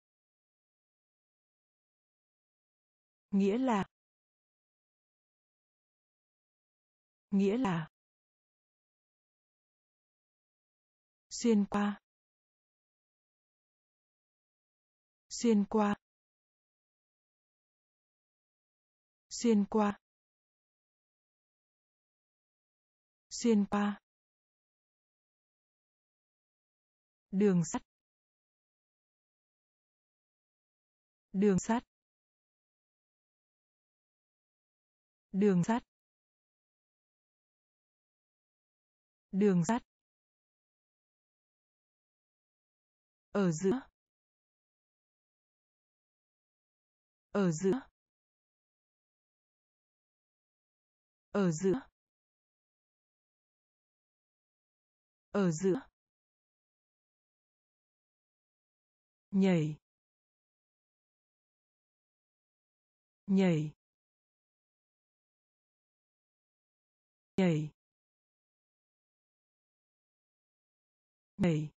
Nghĩa là. Nghĩa là. Xuyên qua. Xuyên qua. Xuyên qua. Xuyên qua. Đường sắt. Đường sắt. Đường sắt. Đường sắt. Ở giữa. Ở giữa. Ở giữa. Ở giữa. Nhảy. Nhảy. Nhảy. Nhảy.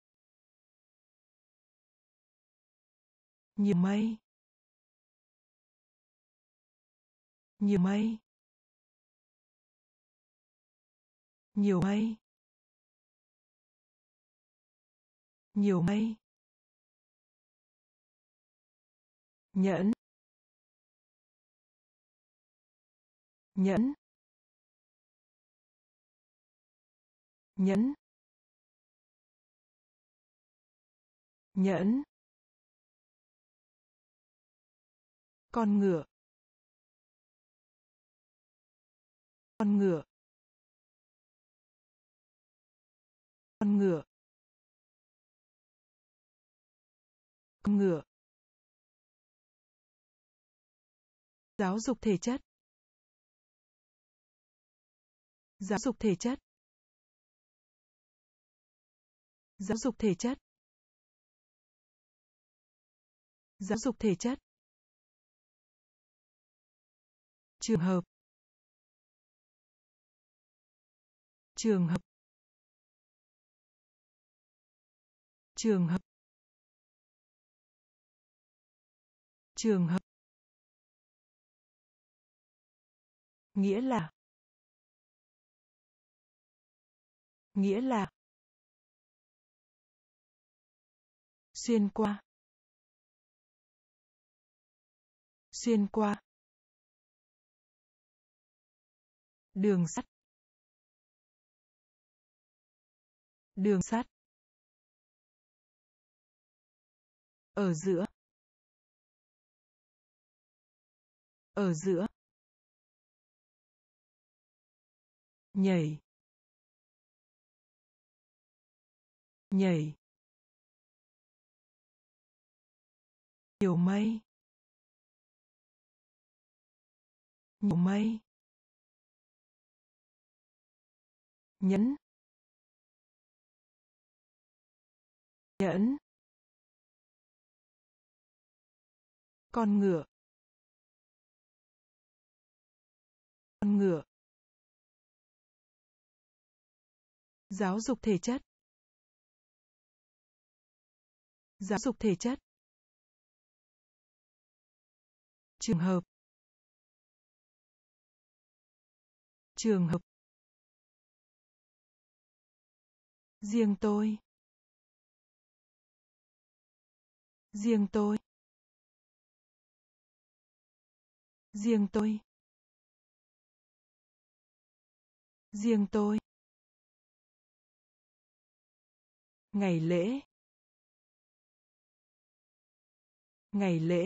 Nhiều mây. Nhiều mây. Nhiều mây. Nhiều mây. Nhẫn. Nhẫn. Nhẫn. Nhẫn. Con ngựa. Con ngựa. Con ngựa. Con ngựa. Giáo dục thể chất. Giáo dục thể chất. Giáo dục thể chất. Giáo dục thể chất. Trường hợp. Trường hợp. trường hợp, trường hợp, nghĩa là, nghĩa là, xuyên qua, xuyên qua, đường sắt, đường sắt, ở giữa, ở giữa, nhảy, nhảy, nhiều mây, nhiều mây, nhẫn, nhẫn, con ngựa, con ngựa, giáo dục thể chất, giáo dục thể chất, trường hợp, trường hợp, riêng tôi, riêng tôi, riêng tôi, riêng tôi, ngày lễ, ngày lễ,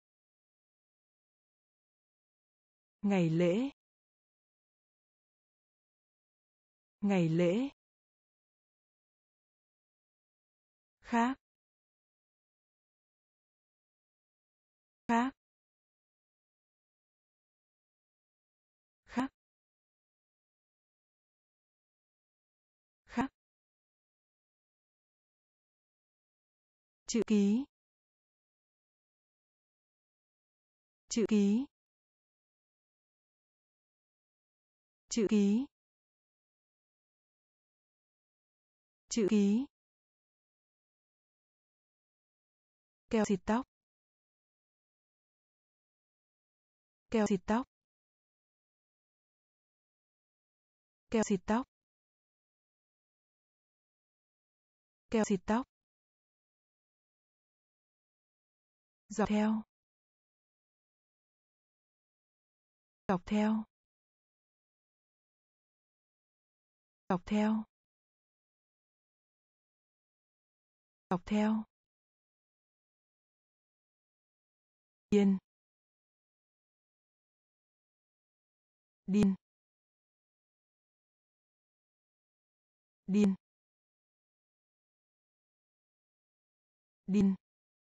ngày lễ, ngày lễ, khác, khác, khác, khác, chữ ký, chữ ký, chữ ký, chữ ký, keo xịt tóc, keo xịt tóc, keo xịt tóc, keo xịt tóc, dọc theo, dọc theo, dọc theo, dọc theo, điên, điên, điên, điên,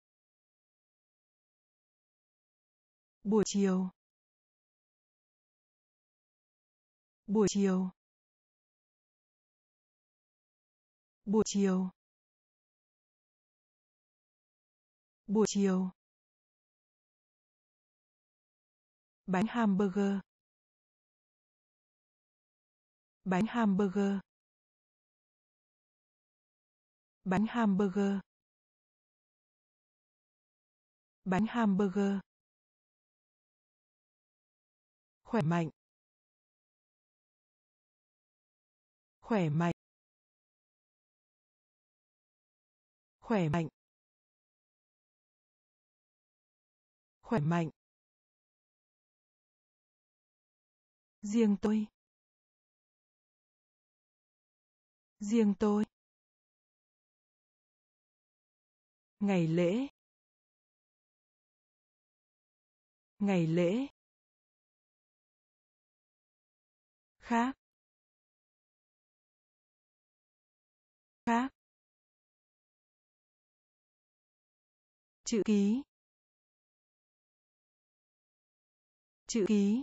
buổi chiều, buổi chiều, buổi chiều, buổi chiều, bánh hamburger, bánh hamburger, bánh hamburger, bánh hamburger, khỏe mạnh, khỏe mạnh, khỏe mạnh, khỏe mạnh, riêng tôi, riêng tôi, ngày lễ, ngày lễ, khác, khác, chữ ký, chữ ký,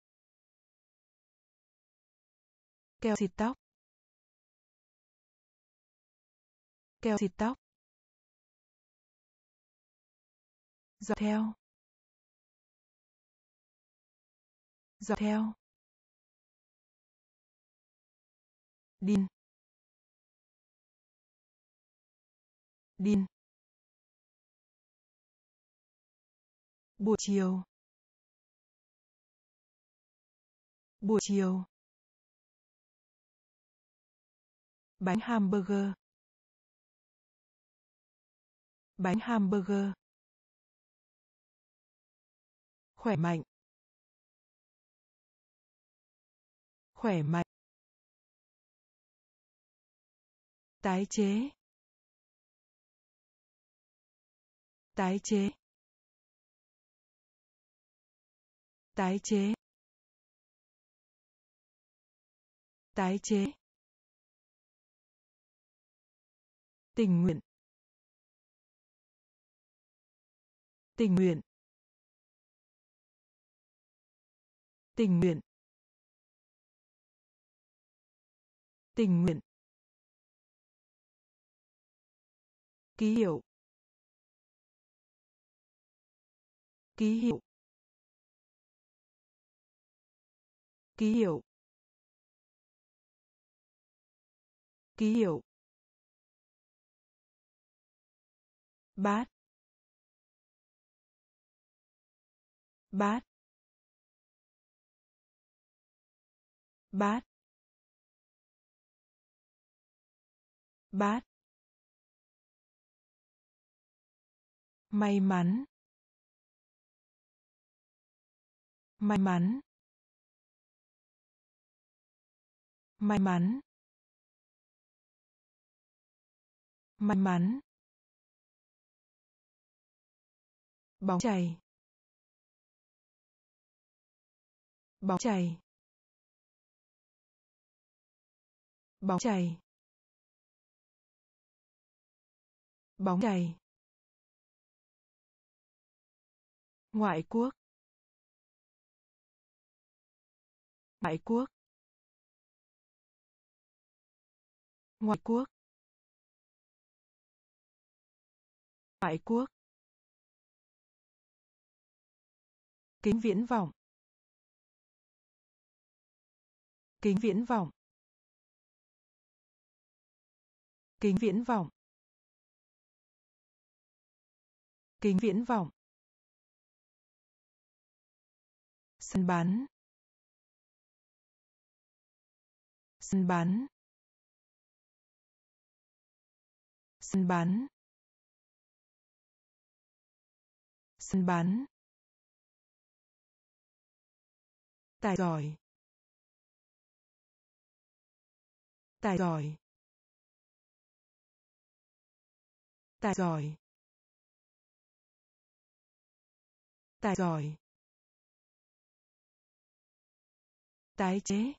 keo xịt tóc, keo xịt tóc, dọc theo, dọc theo, điên, điên, buổi chiều, buổi chiều, bánh hamburger, bánh hamburger, khỏe mạnh, khỏe mạnh, tái chế, tái chế, tái chế, tái chế, tình nguyện, tình nguyện, tình nguyện, tình nguyện, ký hiệu, ký hiệu, ký hiệu, ký hiệu, bát, bát, bát, bát, may mắn, may mắn, may mắn, may mắn, bóng chày, bóng chày, bóng chày, bóng chày, ngoại quốc, ngoại quốc, ngoại quốc, ngoại quốc, kính viễn vọng, kính viễn vọng, kính viễn vọng, kính viễn vọng, sân bắn, sân bắn, sân bắn, sân bắn, tài giỏi, tài giỏi, tài giỏi, tài giỏi, tái chế,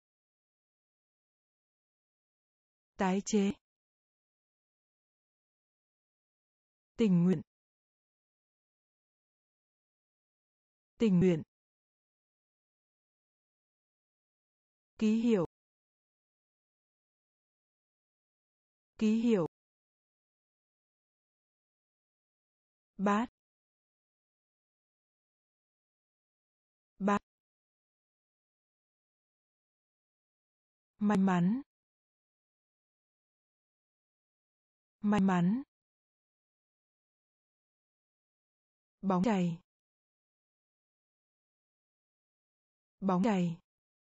tái chế, tình nguyện, tình nguyện, ký hiệu, ký hiệu, bát, bát, may mắn, may mắn, bóng chày, bóng chày,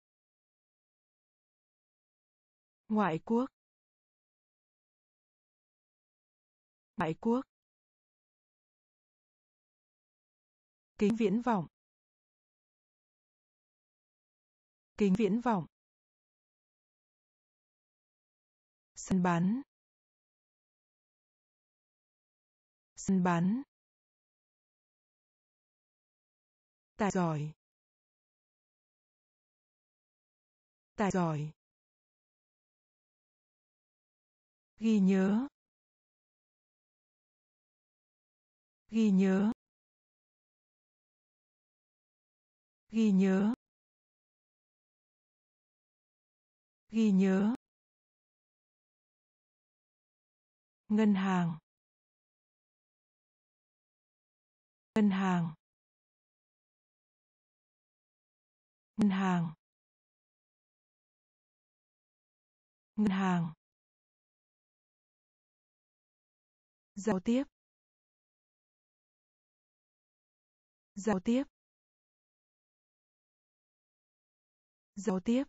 ngoại quốc, ngoại quốc, kính viễn vọng, kính viễn vọng, sân bắn, sân bắn, tài giỏi, tài giỏi, ghi nhớ, ghi nhớ, ghi nhớ, ghi nhớ, ngân hàng, ngân hàng, ngân hàng, ngân hàng, giao tiếp, giao tiếp, giao tiếp,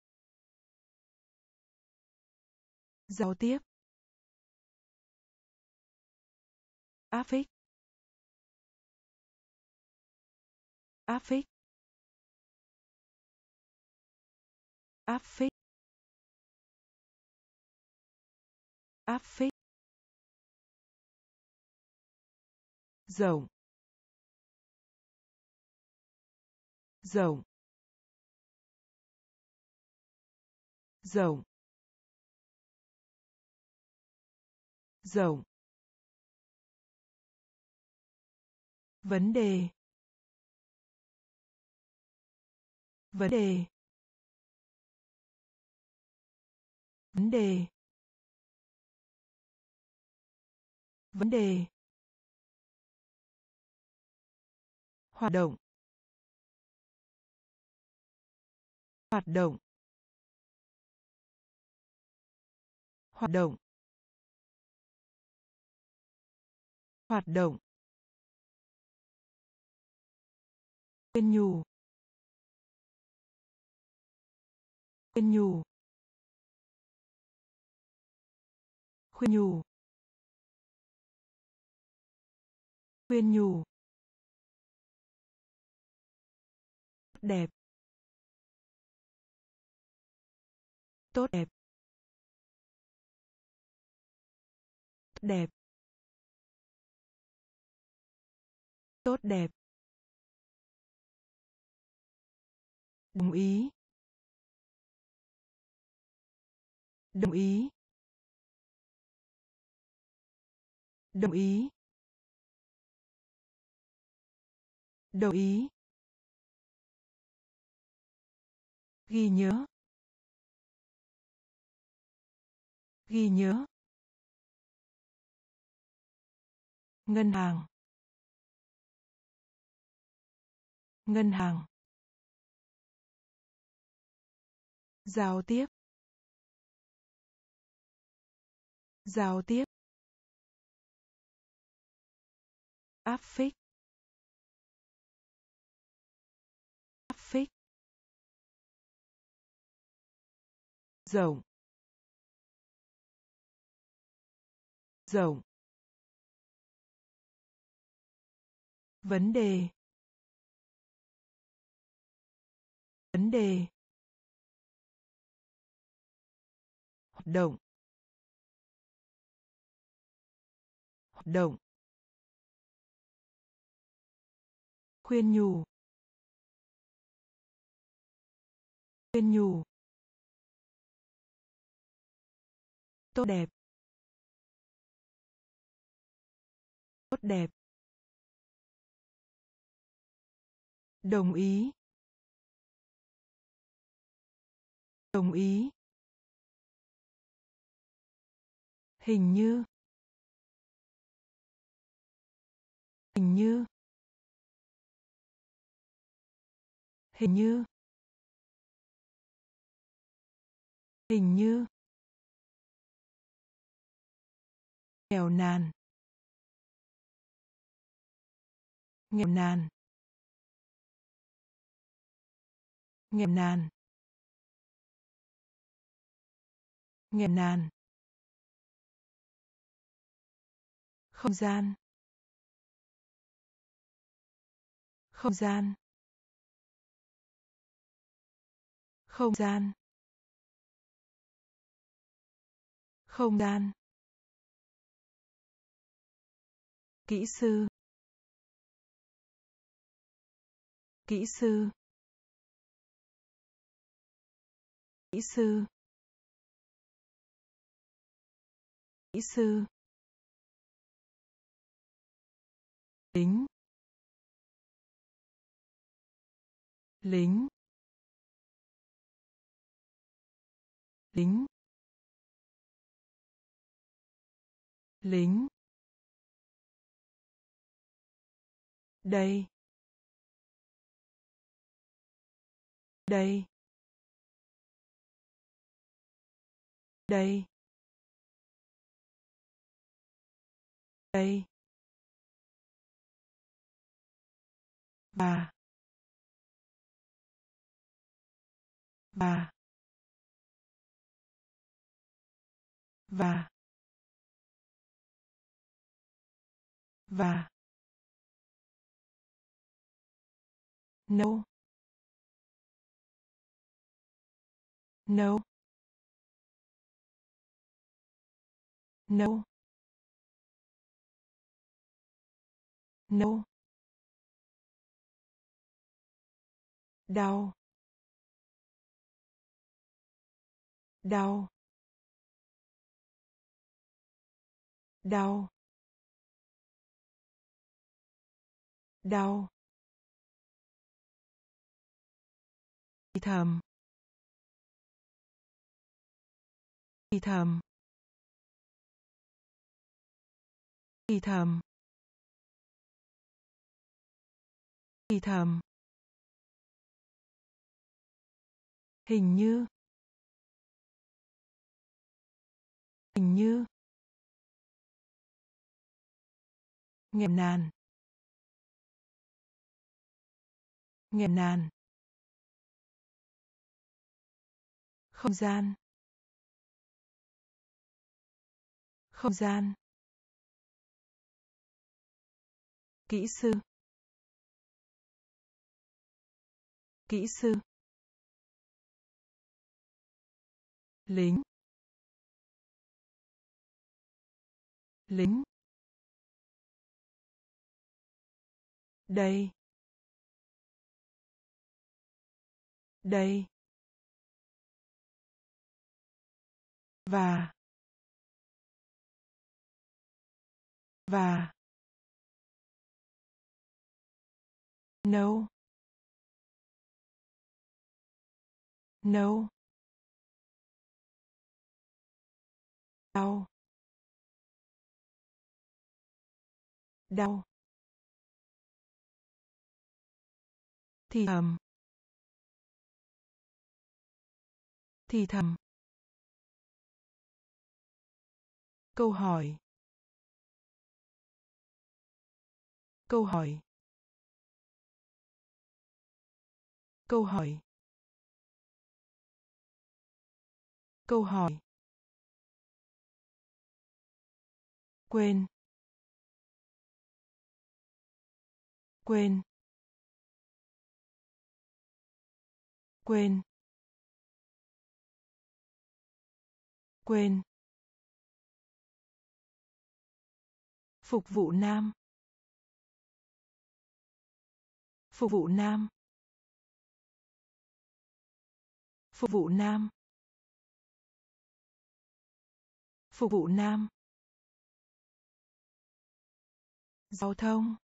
giao tiếp, áp phích, áp phích, áp phích, áp phích, rộng, rộng, rộng, rộng, vấn đề, vấn đề, vấn đề, vấn đề, hoạt động, hoạt động, hoạt động, hoạt động, khuyên nhủ, khuyên nhủ, khuyên nhủ, khuyên nhủ, đẹp, tốt đẹp, đẹp, tốt đẹp, đồng ý, đồng ý, đồng ý, đồng ý, ghi nhớ, ghi nhớ, ngân hàng, ngân hàng, giao tiếp, giao tiếp, áp phích, áp phích, rộng, rộng, vấn đề, vấn đề, hoạt động, hoạt động, khuyên nhủ, khuyên nhủ, tốt đẹp, tốt đẹp, đồng ý, đồng ý, hình như, hình như, hình như, hình như, nghèo nàn, nghèo nàn, nghèo nàn, nghèo nàn, không gian, không gian, không gian, không gian, kỹ sư, kỹ sư, kỹ sư, kỹ sư, lính, lính, lính, lính, đây, đây, đây, đây, và, và, và, và, no, no, no, no, đau, đau, đau, đau, thì thầm, thì thầm, thì thầm, thì thầm, hình như, hình như, nghèo nàn, nghèo nàn, không gian, không gian, kỹ sư, kỹ sư, lính, lính, đây, đây, và, và, no, no, đau, đau, thì thầm, thì thầm, câu hỏi, câu hỏi, câu hỏi, câu hỏi, quên, quên, quên, quên, phục vụ nam, phục vụ nam, phục vụ nam, phục vụ nam, giao thông,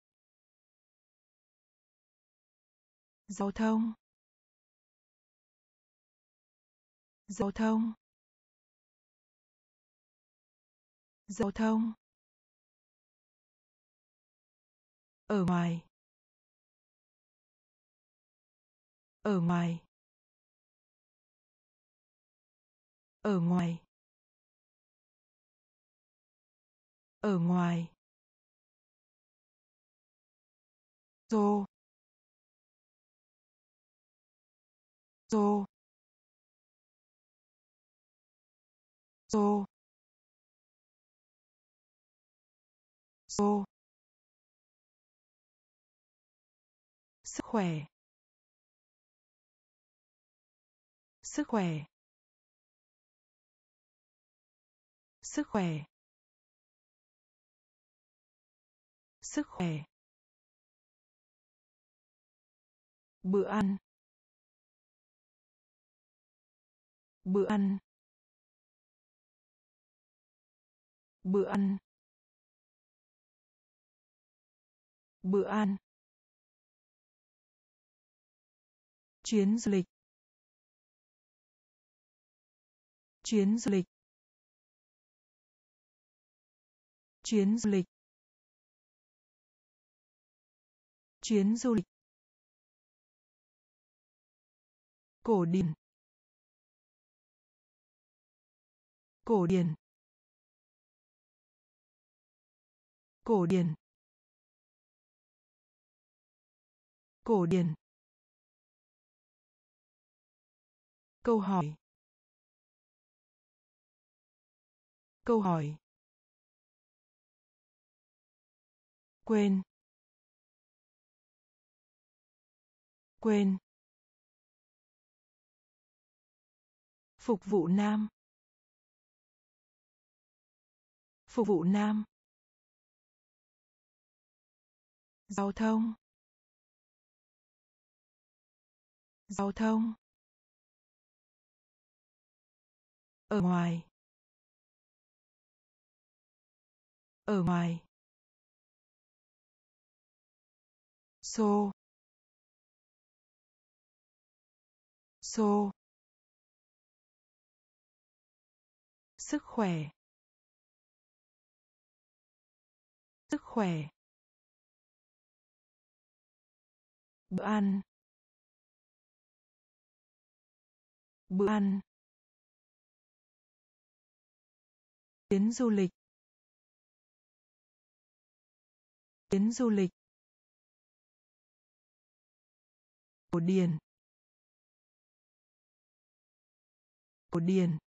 giao thông, giao thông, giao thông, ở ngoài, ở ngoài, ở ngoài, ở ngoài, xô, xô, xô, xô, sức khỏe, sức khỏe, sức khỏe, sức khỏe, bữa ăn, bữa ăn, bữa ăn, bữa ăn, chuyến du lịch, chuyến du lịch, chuyến du lịch, chuyến du lịch, cổ điển, cổ điển, Cổ điển. Cổ điển. Câu hỏi. Câu hỏi. Quên. Quên. Phục vụ nam. Phục vụ nam. Giao thông. Giao thông. Ở ngoài. Ở ngoài. Xô. Xô. Sức khỏe. Sức khỏe. Bữa ăn. Bữa ăn. Chuyến du lịch. Chuyến du lịch. Cổ điển. Cổ điển.